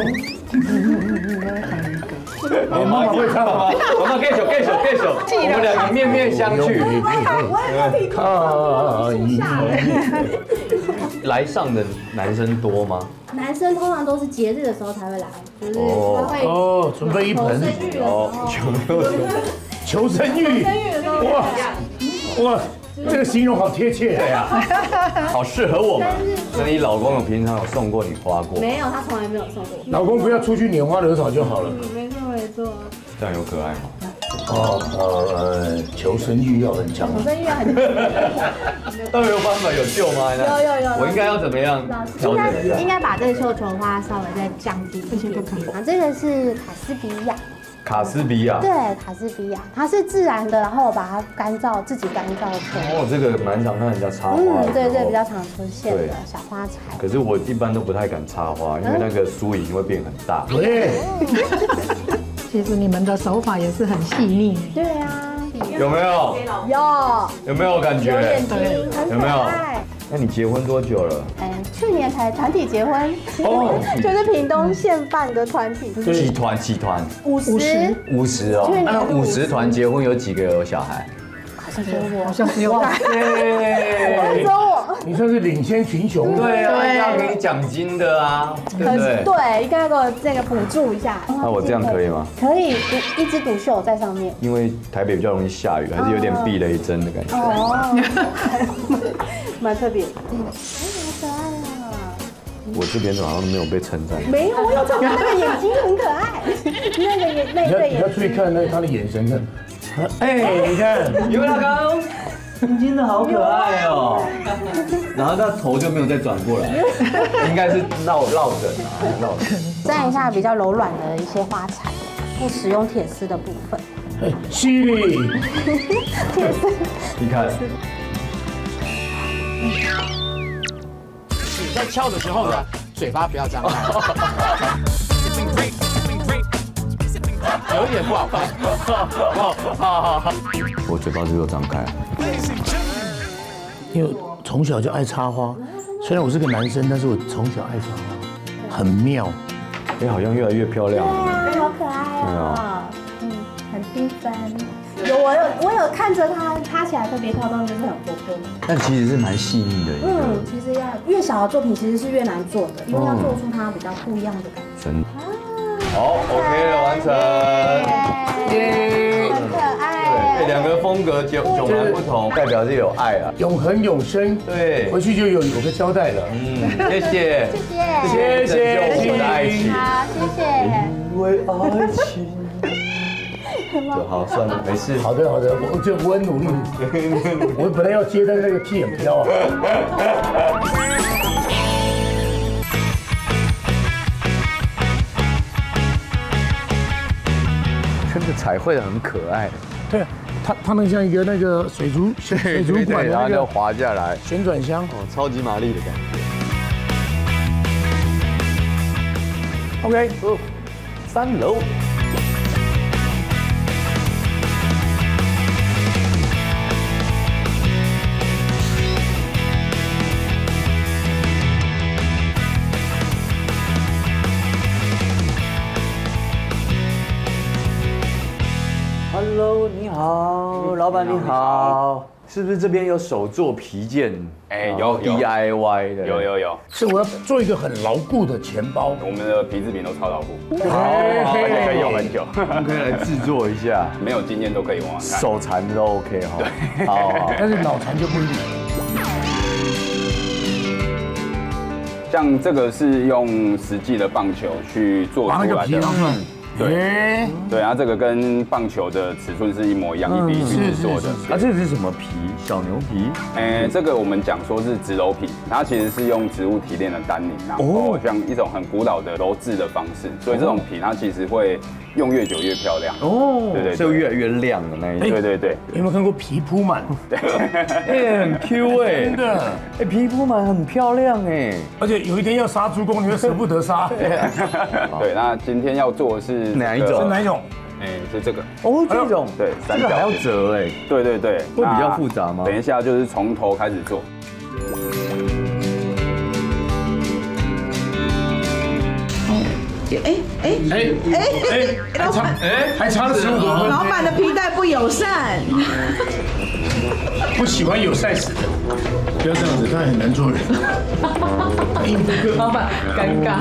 妈妈会唱吗？妈妈继续继续继续，我们两个面面相觑。来上的男生多吗？ 男生通常都是节日的时候才会来，就是他会哦准备一盆哦， 求生欲，哇哇，这个形容好贴切呀， 好适合我们。那你老公有平常有送过你花过？ 没有，他从来没有送过。 老公不要出去拈花惹草就好了。 没错没错。 这样有可爱吗？ 哦呃，求生欲要很强。 求生欲要很强。 那有办法有救吗？ 有有有。 我应该要怎么样调整一下？ 应该把这个绣球花稍微再降低一些。啊，这个是卡斯比亚。 卡斯比亚。 对，卡斯比亚，它是自然的，然后我把它干燥，自己干燥出来。 哦，这个蛮常看人家插花。 嗯，对对，比较常出现的小花材。 可是我一般都不太敢插花，因为那个输赢会变很大。 对。 其实你们的手法也是很细腻。 对啊。 有没有？ 有。 有没有感觉？ 有眼睛，很可爱。 那你结婚多久了？ 嗯，去年才团体结婚，哦，就是屏东县办的团体。 几团？几团？ 五十。 五十哦。那五十团结婚有几个有小孩？ 好像只有我。 好像只有我。 只有我。 你算是领先群雄。 对啊，应该要给你奖金的啊，对不对？ 对，应该要给我这个补助一下。 那我这样可以吗？ 可以，一枝独秀在上面。 因为台北比较容易下雨，还是有点避雷针的感觉。 哦。蛮特别的，嗯，好可爱啊！ 我这边好像没有被称赞。 没有，我有讲那个眼睛很可爱，那个眼那个眼。 你要注意看那他的眼神看，哎，你看， 因为他刚刚眼睛的好可爱哦，然后他头就没有再转过来，应该是绕绕着啊，绕着。 蘸一下比较柔软的一些花材，不使用铁丝的部分。 哎，犀利。 铁丝。 你看。 你在敲的时候呢，嘴巴不要张开，有一点不好看。 我嘴巴是有张开。 因为从小就爱插花，虽然我是个男生，但是我从小爱插花，很妙。 哎，好像越来越漂亮了。 好可爱哦。嗯，很缤纷。有我有我有看着它插起来特别漂亮，就是很活泼。 但其实是蛮细腻的。 嗯，其实要越小的作品其实是越难做的，因为要做出它比较不一样的感觉。 真的。好 ，OK 了，完成。 耶，很可爱。 对，两个风格迥迥然不同，代表是有爱啊， 永恒永生。 对， 回去就有有个交代了。 嗯，谢谢， 谢谢，谢谢我们的爱情。 好，谢谢。 因为爱情。就好，算了，没事。 好的，好的，我就我很努力。我本来要接，但是那个 key 很飘啊。 真的彩绘的很可爱。 对，它它们像一个那个水族水族馆的那个滑下来旋转箱， 哦，超级玛丽的感觉。OK， 哦，三楼。 Hello， 你好，老板你好，是不是这边有手做皮件？ 哎，有 D I Y 的， 有有有。 是我要做一个很牢固的钱包， 我们的皮制品都超牢固， 而且可以用很久。 我们可以来制作一下， 没有经验都可以玩， 手残都 OK 哈。 对， 好好， 但是脑残就不一定。 像这个是用实际的棒球去做出来的。对，对，然后这个跟棒球的尺寸是一模一样，一比一去做的。 啊，这个是什么皮？小牛皮？ 哎，这个我们讲说是植鞣皮，它其实是用植物提炼的单宁，然后像一种很古老的鞣制的方式，所以这种皮它其实会用越久越漂亮。哦，对对， 就越来越亮的那一种。 对对对。 有没有看过皮铺满？ 对， 哎，很 Q 哎， 真的。 哎，皮铺满很漂亮哎， 而且有一天要杀猪公，你会舍不得杀。 对，那今天要做的是哪一种？ 是哪一种？ 哎，是这个哦，这种对， 这个还要折哎， 对对对， 会比较复杂吗？ 等一下就是从头开始做。 哎哎哎哎哎，老板， 哎，还差了十五公分。 老板的皮带不友善， 不喜欢有 size 的，不要这样子，他很难做人。 老板尴尬。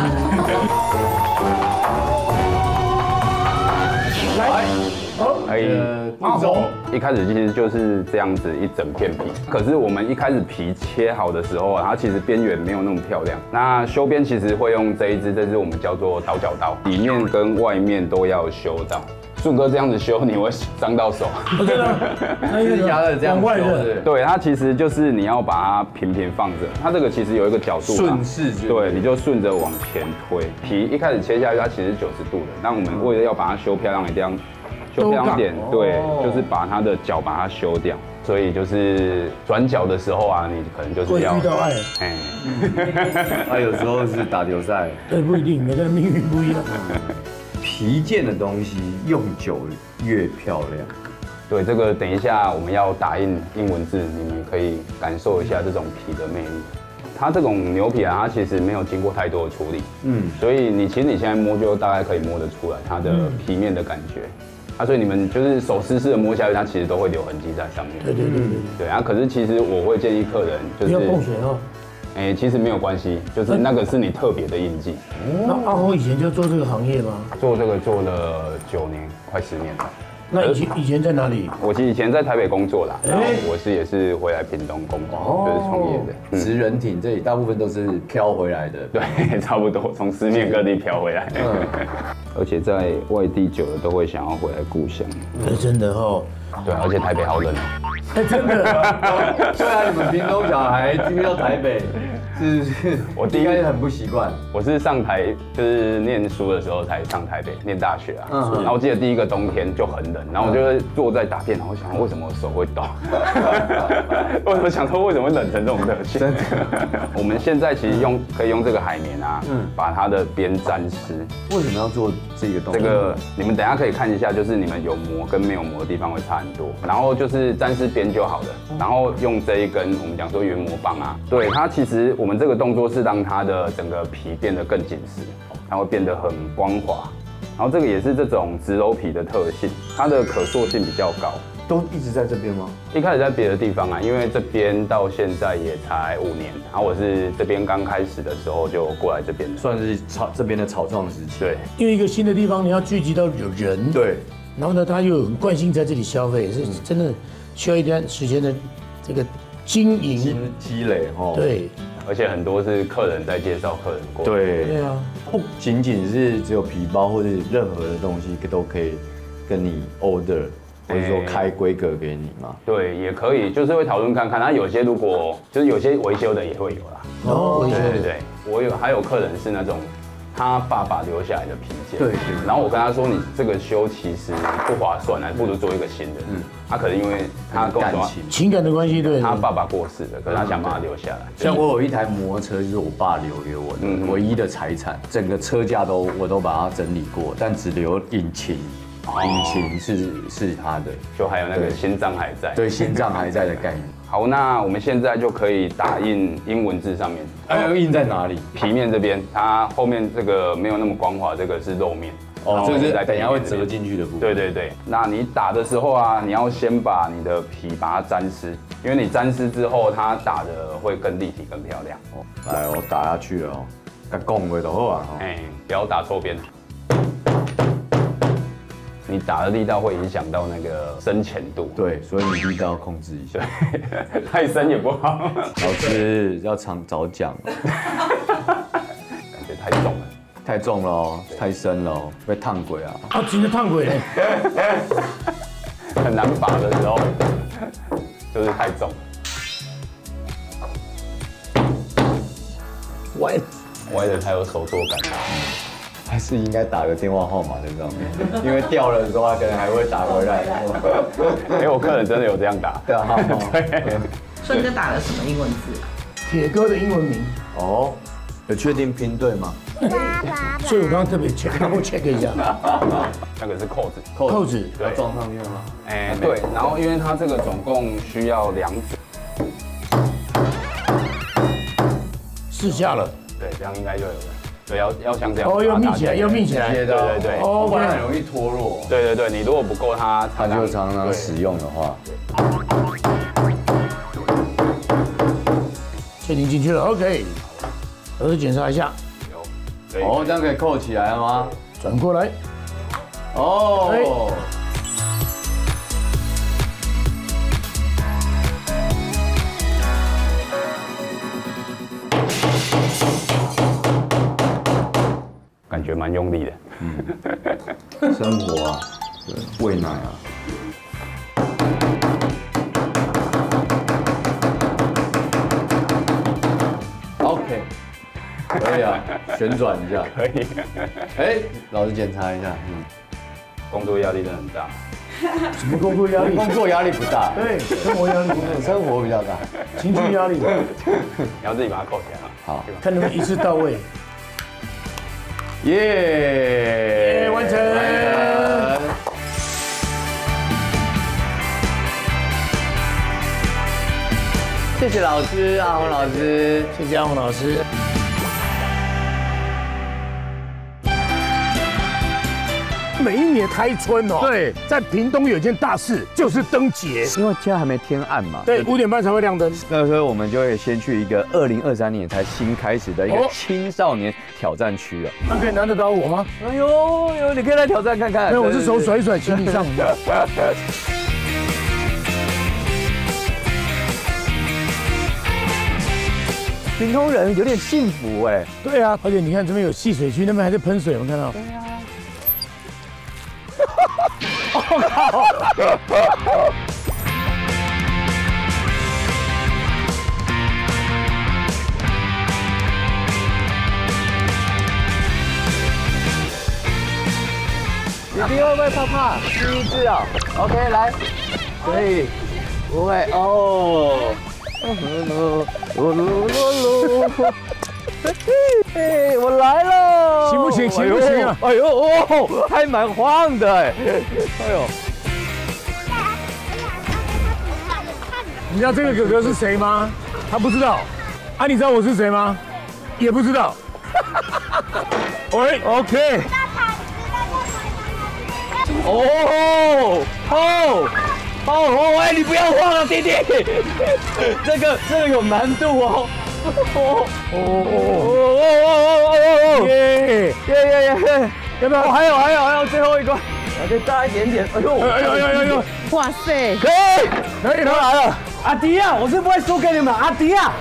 来，好， 哎， 步骤一开始其实就是这样子一整片皮，可是我们一开始皮切好的时候啊，它其实边缘没有那么漂亮。那修边其实会用这一支，这支我们叫做倒角刀，里面跟外面都要修到。顺哥这样子修，你会伤到手。 真的，那是压的这样修的。 对，它其实就是你要把它平平放着，它这个其实有一个角度， 顺势， 对，你就顺着往前推。皮一开始切下去，它其实是九十度的，那我们为了要把它修漂亮，一定要修漂亮一点，对，就是把它的角把它修掉。所以就是转角的时候啊，你可能就是要会遇到爱， 哎， 啊，有时候是打球赛， 对，不一定，每个人命运不一样。 皮件的东西用久越漂亮。 对，这个等一下我们要打印英文字，你们可以感受一下这种皮的魅力。它这种牛皮啊，它其实没有经过太多的处理，嗯，所以你其实你现在摸就大概可以摸得出来它的皮面的感觉。啊，所以你们就是手湿湿的摸下去，它其实都会留痕迹在上面。 对对对对。 对啊，可是其实我会建议客人就是不要碰水哦。 哎，其实没有关系，就是那个是你特别的印记。 那阿红以前就做这个行业吗？ 做这个做了九年，快十年了。 那以前以前在哪里？ 我以前在台北工作啦，然后我是也是回来屏东工作，就是创业的。 职人艇这里大部分都是飘回来的， 对，差不多从四面各地飘回来。嗯，而且在外地久了都会想要回来故乡。 哎，真的哦。 对，而且台北好冷哦。 哎，真的。 对啊，你们屏东小孩去到台北，是是， 我第一应该很不习惯。 我是上台就是念书的时候才上台北念大学啊，嗯，然后我记得第一个冬天就很冷，然后我就会坐在打电脑，我想为什么我手会抖？我我想说为什么会冷成这种热情？真的。我们现在其实用可以用这个海绵啊，嗯，把它的边沾湿。 为什么要做这个动作？ 这个你们等一下可以看一下，就是你们有膜跟没有膜的地方会差很多。然后就是沾湿边就好了，然后用这一根我们讲说原膜棒啊，对它其实我们这个动作是让它的整个皮变得更紧实，它会变得很光滑。然后这个也是这种植鞣皮的特性，它的可塑性比较高。 都一直在这边吗？ 一开始在别的地方啊，因为这边到现在也才五年，然后我是这边刚开始的时候就过来这边， 算是草这边的草创时期。 对， 因为一个新的地方你要聚集到有人， 对， 然后呢，他又很惯性在这里消费，是真的需要一段时间的这个经营积累哦。 对， 而且很多是客人在介绍客人过。 对， 对啊， 不仅仅是只有皮包或者任何的东西都可以跟你 order。或者说开规格给你吗？ 对，也可以，就是会讨论看看。那有些如果就是有些维修的也会有啦。 哦， 对对对，我有还有客人是那种他爸爸留下来的皮件， 对， 然后我跟他说你这个修其实不划算，还不如做一个新的。嗯，他可能因为他跟我说情感的关系，对， 他爸爸过世了，可是他想把它留下来。 像我有一台摩托车，就是我爸留给我的唯一的财产，整个车架都我都把它整理过，但只留引擎。引擎是是他的， 就还有那个心脏还在， 对，心脏还在的概念。 好，那我们现在就可以打印英文字上面。 哎，印在哪里？ 皮面这边，它后面这个没有那么光滑，这个是肉面。 哦，这是等一下会折进去的部分。 对对对，那你打的时候啊，你要先把你的皮把它沾湿，因为你沾湿之后，它打的会更立体、更漂亮。 哦，来，我打下去了哦，该讲的就好啊。 哎，不要打错边。你打的力道会影响到那个深浅度。 对，所以你力道控制一下， 太深也不好。 老师要常早讲。 感觉太重了。 太重了哦，太深了哦，被烫鬼啊！ 啊，真的烫鬼嘞！ 很难拔的时候，就是太重了。 歪歪的才有手作感。 还是应该打个电话号码在上面，因为掉了的时候，他可能还会打回来。 哎，我客人真的有这样打。 对啊， 对。 顺哥打了什么英文字啊？ 铁哥的英文名。 哦，有确定拼对吗？ 所以我刚刚特别 check， 帮我 check 一下。 那个是扣子， 扣子对， 装上去了吗？ 哎，对，然后因为它这个总共需要两组， 试下了， 对，这样应该就有了。对，要要像这样。 哦，要密起来，要密起来。 对对对。 哦， 不然很容易脱落。 对对对，你如果不够它， 它就常常使用的话， 确定进去了 ，OK。儿子检查一下。 哦，这样可以扣起来了吗？ 转过来。 哦。 感觉蛮用力的。 嗯。生活啊，对，喂奶啊。OK。可以啊，旋转一下。 可以。 哎，老师检查一下，嗯， 工作压力真的很大。 什么工作压力？ 工作压力不大， 对，生活压力不大， 生活比较大， 情绪压力。 你要自己把它扣起来啊。 好， 看能不能一次到位。 耶！ 完成。 谢谢老师，阿红老师， 谢谢阿红老师。每一年开春哦， 对， 在屏东有一件大事，就是灯节。 因为现在还没天暗嘛， 对，五点半才会亮灯。 那所以我们就会先去一个二零二三年才新开始的一个青少年挑战区了。 那可以难得到我吗？ 哎呦呦，你可以来挑战看看。 没有，我是手甩一甩，请你上。 屏东人有点幸福哎。 对啊，而且你看这边有戏水区，那边还在喷水，我们看到。对啊。我靠！ 弟弟会不会怕怕？第一次啊 ，OK， 来，可以，不会哦。哎，我来了！ 行不行？行不行啊？ 哎呦哦，还蛮晃的哎！哎呦， 你知道这个哥哥是谁吗？他不知道。啊，你知道我是谁吗？也不知道。喂 ，OK。 哦哦哦哦！哎，你不要晃了，弟弟，这个这个有难度哦。哦哦哦哦哦哦哦！耶耶耶耶！要不要？还有还有还有最后一个，再大一点点。哎呦哎呦哎呦哎呦！ 哇塞！ 可以可以，他来了。阿迪啊，我是不会输给你们，阿迪啊！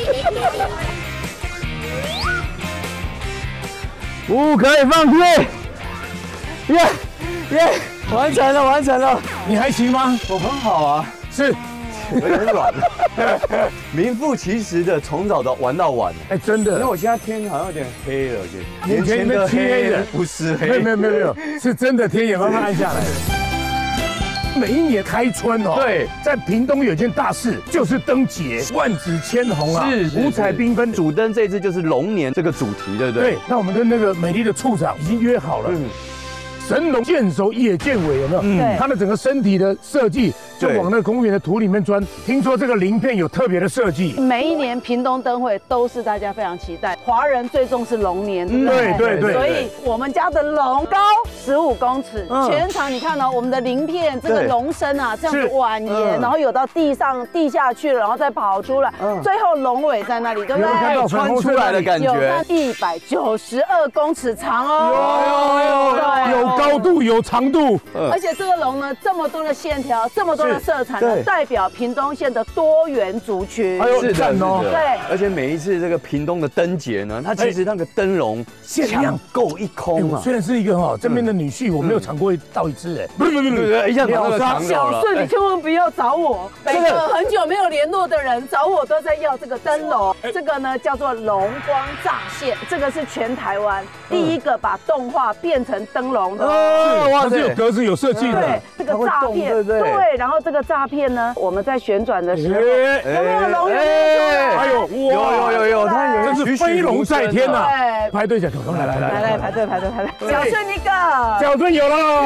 不可以放弃！耶耶！完成了完成了！ 你还行吗？ 我很好啊。 是。 有点软，名副其实的从早到玩到晚。 哎，真的， 因为我现在天好像有点黑了， 年前的黑的不是黑， 没有没有没有没有，是真的天也慢慢暗下来了。每一年开春哦， 对， 在屏东有一件大事，就是灯节，万紫千红啊， 是五彩缤纷。 主灯这次就是龙年这个主题，对不对？ 对，那我们跟那个美丽的处长已经约好了。 神龙见首也见尾，有没有？ 对它的整个身体的设计就往那个公园的土里面钻。听说这个鳞片有特别的设计。 每一年屏东灯会都是大家非常期待，华人最重视龙年，对对对， 所以我们家的龙高十五公尺，全场你看哦，我们的鳞片这个龙身啊，这样子蜿蜒，然后有到地上地下去了，然后再跑出来，最后龙尾在那里，对不对？ 看到穿出来的感觉， 有到一百九十二公尺长哦， 有有高度有长度， 而且这个龙呢，这么多的线条，这么多的色彩呢，代表屏东县的多元族群。 是的哦， 对， 而且每一次这个屏东的灯节呢，它其实那个灯笼抢购一空啊。 虽然是一个哈这边的女婿，我没有抢过到一次哎， 不是不是不是，一下把那个抢走了。 小顺，你千万不要找我，每个很久没有联络的人找我都在要这个灯笼。这个呢叫做龙光乍现，这个是全台湾第一个把动画变成灯笼的。 哦，哇，是有格子有设计的。 对，这个诈骗，对，然后这个诈骗呢，我们在旋转的时候，有没有龙有没有？ 哎呦， 有有有有，它有， 真是飞龙在天呐！排队讲，来来来来来排队排队排队，小顺一个， 小顺有了，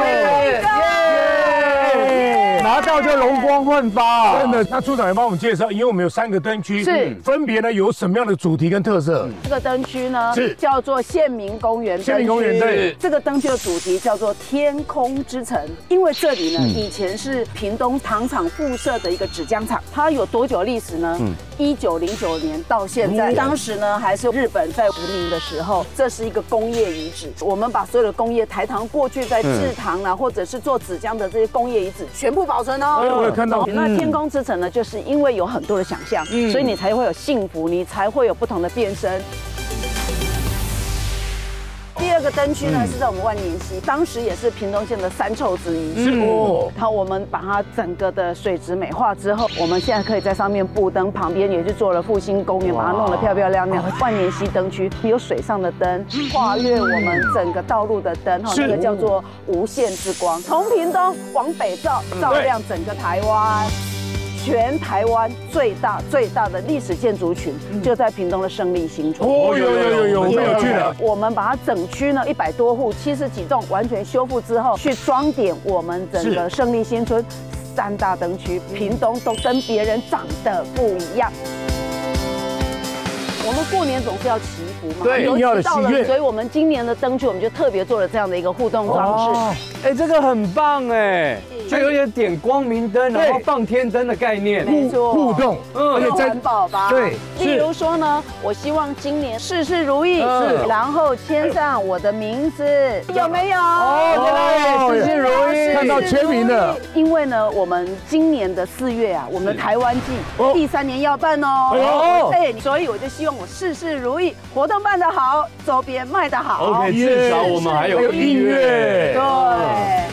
拿到就容光焕发。 真的，那处长也帮我们介绍，因为我们有三个灯区， 是分别呢有什么样的主题跟特色？ 这个灯区呢是叫做县民公园灯区， 县民公园对， 这个灯区的主题叫做天空之城，因为这里呢以前是屏东糖厂附设的一个纸浆厂，它有多久历史呢？一九零九年到现在，当时呢还是日本在殖民的时候，这是一个工业遗址。我们把所有的工业台糖过去在制糖啊，或者是做纸浆的这些工业遗址全部保存哦。 我有看到。 那天空之城呢，就是因为有很多的想象，所以你才会有幸福，你才会有不同的变身。第二个灯区呢是在我们万年溪，当时也是屏东县的三臭之一。是哦。然后我们把它整个的水质美化之后，我们现在可以在上面布灯，旁边也是做了复兴公园，把它弄得漂漂亮亮。万年溪灯区有水上的灯，跨越我们整个道路的灯，哈，那个叫做无限之光，从屏东往北照，照亮整个台湾。全台湾最大最大的历史建筑群就在屏东的胜利新村。 哦，有有有有，我们有去了。 我们把它整区呢一百多户、七十几栋完全修复之后，去装点我们整个胜利新村三大灯区，屏东都跟别人长得不一样。我们过年总是要祈福嘛， 对，要的祈愿。 所以我们今年的灯区，我们就特别做了这样的一个互动装置。 哎，这个很棒哎。就有点点光明灯，然后放天灯的概念， 没错， 互动， 而且环保吧。 对， 例如说呢，我希望今年事事如意，是，然后签上我的名字，有没有？ 哦，事事如意，看到签名了。 因为呢，我们今年的四月啊，我们的台湾季第三年要办哦，哎，所以我就希望我事事如意，活动办得好，周边卖得好。 OK， 至少我们还有音乐， 对。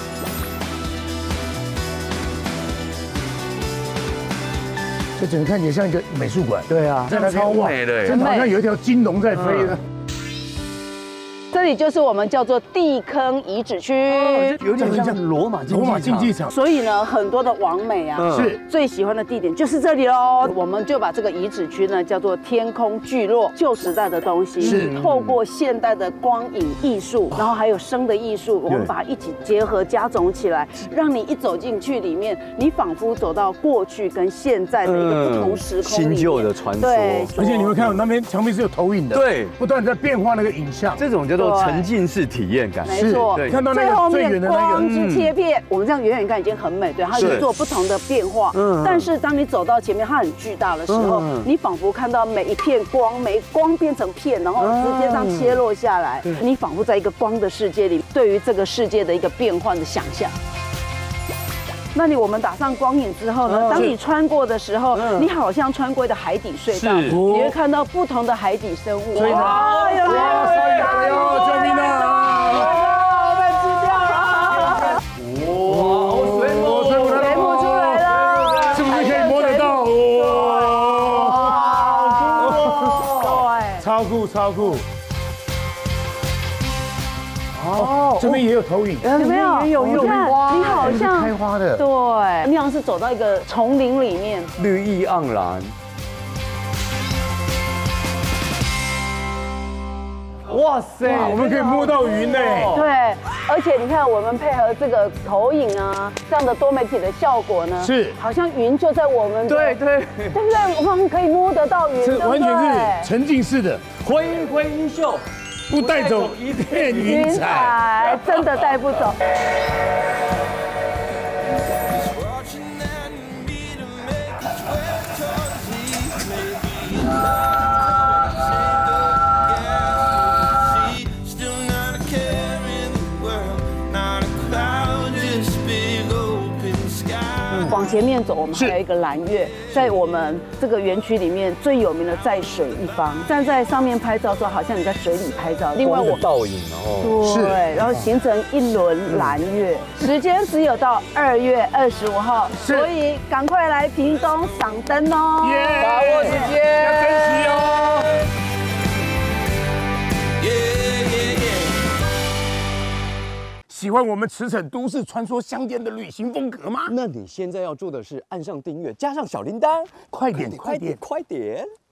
这整个看起来像一个美术馆。 对啊， 真的超美的， 真的好像有一条金龙在飞的。 这里就是我们叫做地坑遗址区， 有点像罗马罗马竞技场。 所以呢，很多的网美啊，是最喜欢的地点就是这里喽。我们就把这个遗址区呢叫做天空聚落，旧时代的东西，是透过现代的光影艺术，然后还有声的艺术，我们把它一起结合加总起来，让你一走进去里面，你仿佛走到过去跟现在的一个不同时空里面， 新旧的传说。 对， 而且你会看到那边墙壁是有投影的，对，不断在变化那个影像， 这种叫做沉浸式体验感， 没错。 看到那个最远的那个光之切片，我们这样远远看已经很美，对，它是做不同的变化。嗯。但是当你走到前面，它很巨大的时候，你仿佛看到每一片光，每光变成片，然后直接这样切落下来，你仿佛在一个光的世界里，对于这个世界的一个变换的想象。那里我们打上光影之后呢，当你穿过的时候，你好像穿过一个海底隧道，你会看到不同的海底生物。 哇！有有有！救命啊！ 被吃掉了！ 哇！水母，水母， 水母出来了， 是不是可以摸得到？哇！对，超酷，超酷。哦，这边也有投影， 有没有？有有，看你好像开花的， 对，你好像是走到一个丛林里面， 绿意盎然。 哇塞， 我们可以摸到云呢。 对，而且你看，我们配合这个投影啊，这样的多媒体的效果呢， 是好像云就在我们对对， 对不对？我们可以摸得到云， 是完全是沉浸式的， 挥挥衣袖， 不带走一片云彩， 真的带不走。往前面走，我们还有一个蓝月，在我们这个园区里面最有名的在水一方。站在上面拍照的时候，好像你在水里拍照。另外我倒影，然后对，然后形成一轮蓝月。时间只有到二月二十五号，所以赶快来屏东赏灯哦！ 把握时间， 要珍惜哦！喜欢我们驰骋都市传说乡间的旅行风格吗？ 那你现在要做的是按上订阅，加上小铃铛， 快点， 快点，快点！